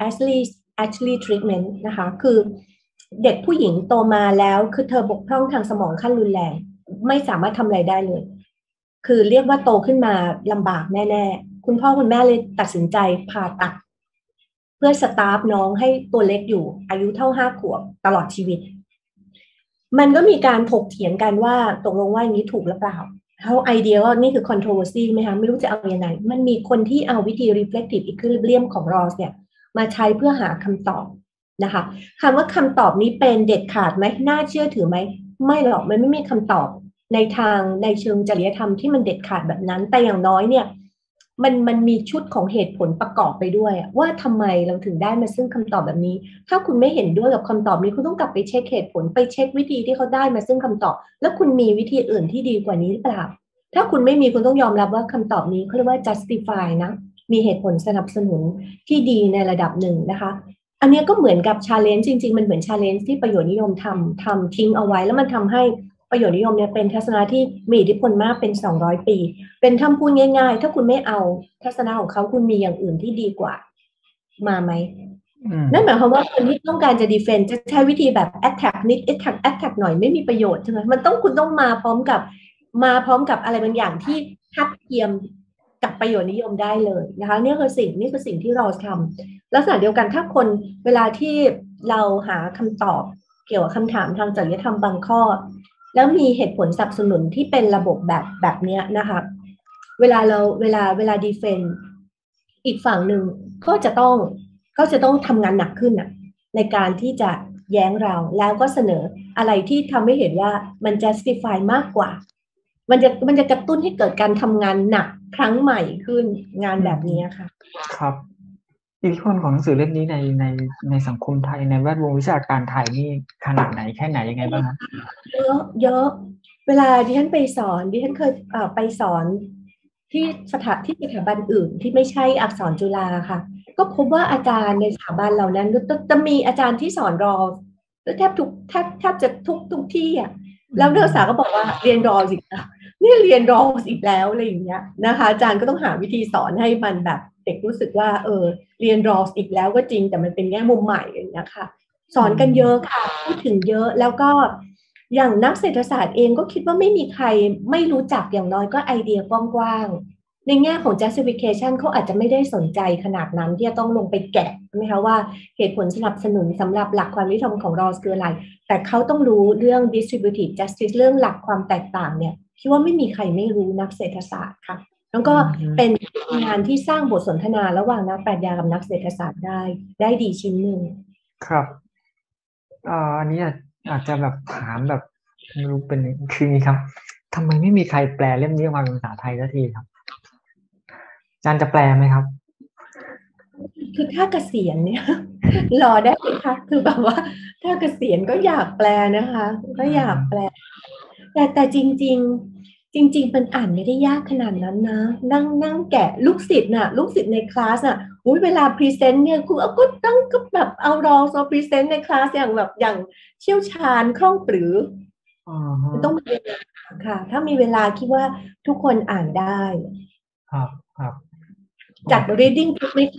Ashley treatment นะคะคือเด็กผู้หญิงโตมาแล้วคือเธอบกพร่องทางสมองขั้นรุนแรงไม่สามารถทำอะไรได้เลยคือเรียกว่าโตขึ้นมาลำบากแน่ๆคุณพ่อคุณแม่เลยตัดสินใจผ่าตัดเพื่อสตาร์ฟน้องให้ตัวเล็กอยู่อายุเท่า5 ขวบตลอดชีวิตมันก็มีการถกเถียงกันว่าตกลงว่าอย่างนี้ถูกหรือเปล่าเขาไอเดียว่านี่คือ controversy ไหมคะไม่รู้จะเอาอย่างไรมันมีคนที่เอาวิธี reflective equilibrium ของรอสเนี่ยมาใช้เพื่อหาคำตอบนะคะคำว่าคำตอบนี้เป็นเด็ดขาดไหมน่าเชื่อถือไหมไม่หรอกมันไม่มีคำตอบในเชิงจริยธรรมที่มันเด็ดขาดแบบนั้นแต่อย่างน้อยเนี่ยมันมีชุดของเหตุผลประกอบไปด้วยว่าทำไมเราถึงได้มาซึ่งคำตอบแบบนี้ถ้าคุณไม่เห็นด้วยกับคำตอบนี้คุณต้องกลับไปเช็คเหตุผลไปเช็ควิธีที่เขาได้มาซึ่งคำตอบแล้วคุณมีวิธีอื่นที่ดีกว่านี้หรือเปล่าถ้าคุณไม่มีคุณต้องยอมรับว่าคำตอบนี้เขาเรียกว่า justify นะมีเหตุผลสนับสนุนที่ดีในระดับหนึ่งนะคะอันนี้ก็เหมือนกับ challenge จริงๆมันเหมือน challenge ที่ประโยชน์นิยมทำทิ้งเอาไว้แล้วมันทำให้ประโยชน์นิยมเนี่ยเป็นทัศนะที่มีอิทธิพลมากเป็น200 ปีเป็นคำพูดง่ายๆถ้าคุณไม่เอาทัศนะของเขาคุณมีอย่างอื่นที่ดีกว่ามาไหมนั่นหมายความว่าคนที่ต้องการจะ defend จะใช้วิธีแบบ attack นิด attack หน่อยไม่มีประโยชน์ใช่ไหมมันต้องคุณต้องมาพร้อมกับอะไรบางอย่างที่ทัดเทียมกับประโยชน์นิยมได้เลยนะคะนี่คือสิ่งที่เราทำลักษณะเดียวกันถ้าคนเวลาที่เราหาคำตอบเกี่ยวกับคำถามทางจริยธรรมบางข้อแล้วมีเหตุผลสนับสนุนที่เป็นระบบแบบนี้นะคะเวลาดีเฟนต์อีกฝั่งหนึ่งก็จะต้องทำงานหนักขึ้นน่ะในการที่จะแย้งเราแล้วก็เสนออะไรที่ทำให้เห็นว่ามัน justify มากกว่ามันจะกระตุ้นให้เกิดการทำงานหนักครั้งใหม่ขึ้นงานแบบนี้ค่ะครับอิทธิพลของหนังสือเล่มนี้ในสังคมไทยในแวดวงวิชาการไทยนี่ขนาดไหนแค่ไหนยังไงบ้างครับเยอะเวลาดิฉันไปสอนดิฉันเคยไปสอนที่สถาบันอื่นที่ไม่ใช่อักษรจุฬาค่ะก็พบว่าอาจารย์ในสถาบันเหล่านั้นจะมีอาจารย์ที่สอนรอแทบจะทุกที่อ่ะแล้วนักศึกษาก็บอกว่าเรียนรอสิคะนี่เรียนรออีกแล้วอะไรอย่างเงี้ยนะคะอาจารย์ก็ต้องหาวิธีสอนให้มันแบบเด็กรู้สึกว่าเรียนรออีกแล้วก็จริงแต่มันเป็นแง่มุมใหม่อย่างเงี้ยค่ะสอนกันเยอะค่ะพูดถึงเยอะแล้วก็อย่างนักเศรษฐศาสตร์เองก็คิดว่าไม่มีใครไม่รู้จักอย่างน้อยก็ไอเดียกว้างๆในแง่ของ justification เขาอาจจะไม่ได้สนใจขนาดนั้นที่จะต้องลงไปแกะใช่ไหมคะว่าเหตุผลสนับสนุนสำหรับหลักความยุติธรรมของเราคืออะไรแต่เขาต้องรู้เรื่อง distributive justice เรื่องหลักความแตกต่างเนี่ยคิดว่าไม่มีใครไม่รู้นักเศรษฐศาสตร์ค่ะแล้วก็เป็นงานที่สร้างบทสนทนาระหว่างนักปรัชญากับนักเศรษฐศาสตร์ได้ดีชิ้นหนึ่งครับอันนี้อาจจะแบบถามแบบไม่รู้เป็นคือนี้ครับทำไมไม่มีใครแปลเล่มนี้ออกมาเป็นภาษาไทยสักทีครับอาจารย์จะแปลไหมครับคือถ้าเกษียณเนี่ยรอได้ไหมคะคือแบบว่าถ้าเกษียณก็อยากแปลนะคะก็อยากแปลแต่จริงมันอ่านไม่ได้ยากขนาดนั้นนะนั่งแกะลูกศิษย์ในคลาสน่ะอุ้ยเวลาพรีเซนต์เนี่ยครูก็ต้องก็แบบเอารอมาพรีเซนต์ในคลาสอย่างเชี่ยวชาญคล่องปรือมันต้องมีเวลาค่ะถ้ามีเวลาคิดว่าทุกคนอ่านได้ครับจัด reading group ไหมคะ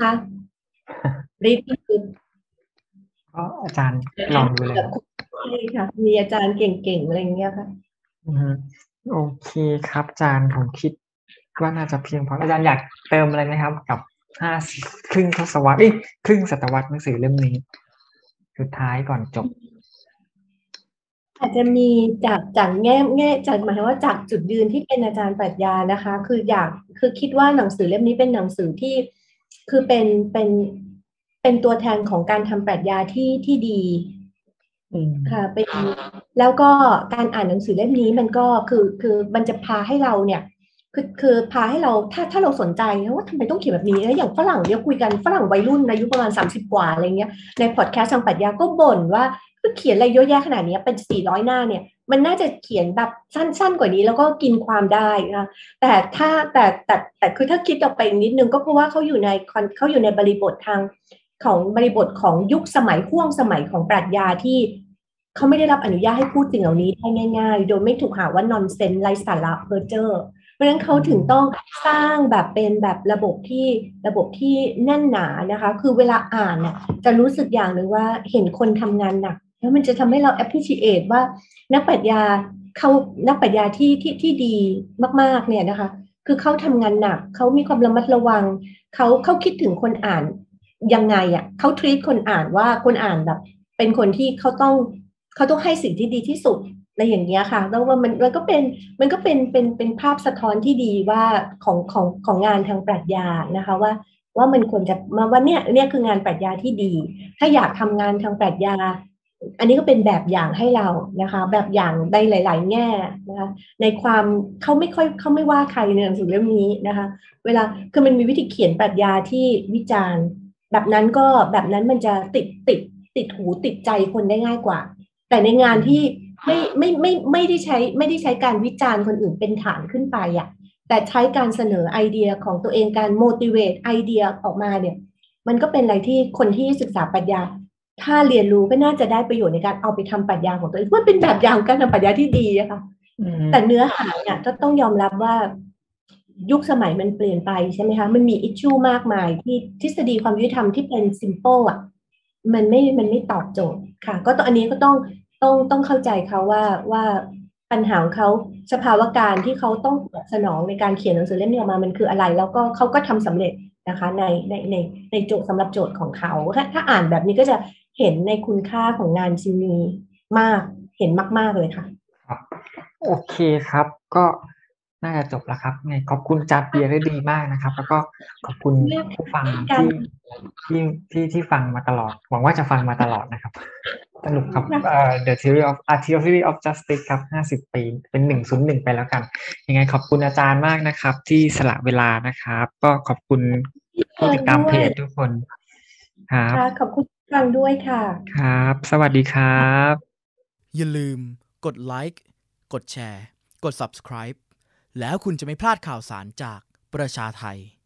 reading group ก็อาจารย์ลองดูเลยใช่ค่ะมีอาจารย์เก่งๆอะไรอย่างเงี้ยค่ะโอเคครับอาจารย์ผมคิดว่าน่าจะเพียงพออาจารย์อยากเติมอะไรไหมครับกับครึ่งทศวรรษครึ่งศตวรรษหนังสือเล่มนี้สุดท้ายก่อนจบอาจจะมีจากแง่จากหมายความว่าจากจุดยืนที่เป็นอาจารย์ปรัชญานะคะคือคิดว่าหนังสือเล่มนี้เป็นหนังสือที่คือเป็นตัวแทนของการทำปรัชญาที่ดีค่ะเป็นแล้วก็การอ่านหนังสือเล่มนี้มันก็คือมันจะพาให้เราเนี่ยคือพาให้เราถ้าเราสนใจนะว่าทำไมต้องเขียนแบบนี้แล้วอย่างฝรั่งเนี่ยคุยกันฝรั่งวัยรุ่นอายุประมาณ30กว่าอะไรเงี้ยในพอดแคสต์ทางปรัชญาก็บ่นว่าเขียนอะไรเยอะแยะขนาดนี้เป็น400 หน้าเนี่ยมันน่าจะเขียนแบบสั้นๆกว่านี้แล้วก็กินความได้นะแต่ถ้าแต่คือถ้าคิดออกไปอีกนิดนึงก็เพราะว่าเขาอยู่ในบริบทของบริบทของยุคสมัยห่วงสมัยของปรัชญาที่เขาไม่ได้รับอนุญาตให้พูดสิ่งเหล่านี้ได้ง่ายๆโดยไม่ถูกหาว่านอนเซนส์ไร้สาระเพ้อเจ้อเพราะฉะนั้นเขาถึงต้องสร้างแบบเป็นแบบระบบที่แน่นหนานะคะคือเวลาอ่านน่ะจะรู้สึกอย่างหนึ่งว่าเห็นคนทำงานหนักแล้วมันจะทำให้เรา appreciate ว่านักปรัชญาเขานักปรัชญาที่ดีมากๆเนี่ยนะคะคือเขาทำงานหนักเขามีความระมัดระวังเขาคิดถึงคนอ่านยังไงอ่ะเขา treat คนอ่านว่าคนอ่านแบบเป็นคนที่เขาต้องให้สิ่งที่ดีที่สุดอะไรอย่างเงี้ยค่ะแล้วว่ามันก็เป็นภาพสะท้อนที่ดีว่าของงานทางปรัชญานะคะว่ามันควรจะมาว่าเนี่ยคืองานปรัชญาที่ดีถ้าอยากทำงานทางปรัชญาอันนี้ก็เป็นแบบอย่างให้เรานะคะแบบอย่างในหลายๆแง่นะคะในความเขาไม่ว่าใครในหนังสือเล่มนี้นะคะเวลาคือมันมีวิธีเขียนปรัชญาที่วิจารณ์แบบนั้นมันจะติดหูติดใจคนได้ง่ายกว่าแต่ในงานที่ไม่ได้ใช้การวิจารณ์คนอื่นเป็นฐานขึ้นไปอ่ะแต่ใช้การเสนอไอเดียของตัวเองการ motivate ไอเดียออกมาเนี่ยมันก็เป็นอะไรที่คนที่ศึกษาปรัชญาถ้าเรียนรู้ก็น่าจะได้ประโยชน์ในการเอาไปทำปรัชญาของตัวเองมันเป็นแบบอย่างการทำปรัชญาที่ดีอะค่ะแต่เนื้อหาเนี่ยก็ต้องยอมรับว่ายุคสมัยมันเปลี่ยนไปใช่ไหมคะมันมีอิชชูมากมายที่ทฤษฎีความยุติธรรมที่เป็น simple อ่ะมันไม่ตอบโจทย์ค่ะก็ต้องอันนี้ก็ต้องเข้าใจเขาว่าปัญหาของเขาสภาวะการที่เขาต้องตอบสนองในการเขียนหนังสือเล่มนี้ออกมามันคืออะไรแล้วก็เขาก็ทำสำเร็จนะคะในโจทย์สำหรับโจทย์ของเขาถ้าอ่านแบบนี้ก็จะเห็นในคุณค่าของงานชิ้นนี้มากเห็นมากๆเลยค่ะครับโอเคครับก็น่าจะจบแล้วครับไงขอบคุณจาเปียได้ดีมากนะครับ แล้วก็ขอบคุณผู้ฟังการที่ฟังมาตลอดหวังว่าจะฟังมาตลอดนะครับสนุกครับThe Theory of Justice ครับ50 ปีเป็น101ไปแล้วกันยังไงขอบคุณอาจารย์มากนะครับ ที่สละเวลานะครับ ก็ขอบคุณผู้ติดตามเพจทุกคนครับขอบคุณฟังด้วยค่ะครับสวัสดีครับอย่าลืมกดไลค์กดแชร์กด Subscribe แล้วคุณจะไม่พลาดข่าวสารจากประชาไท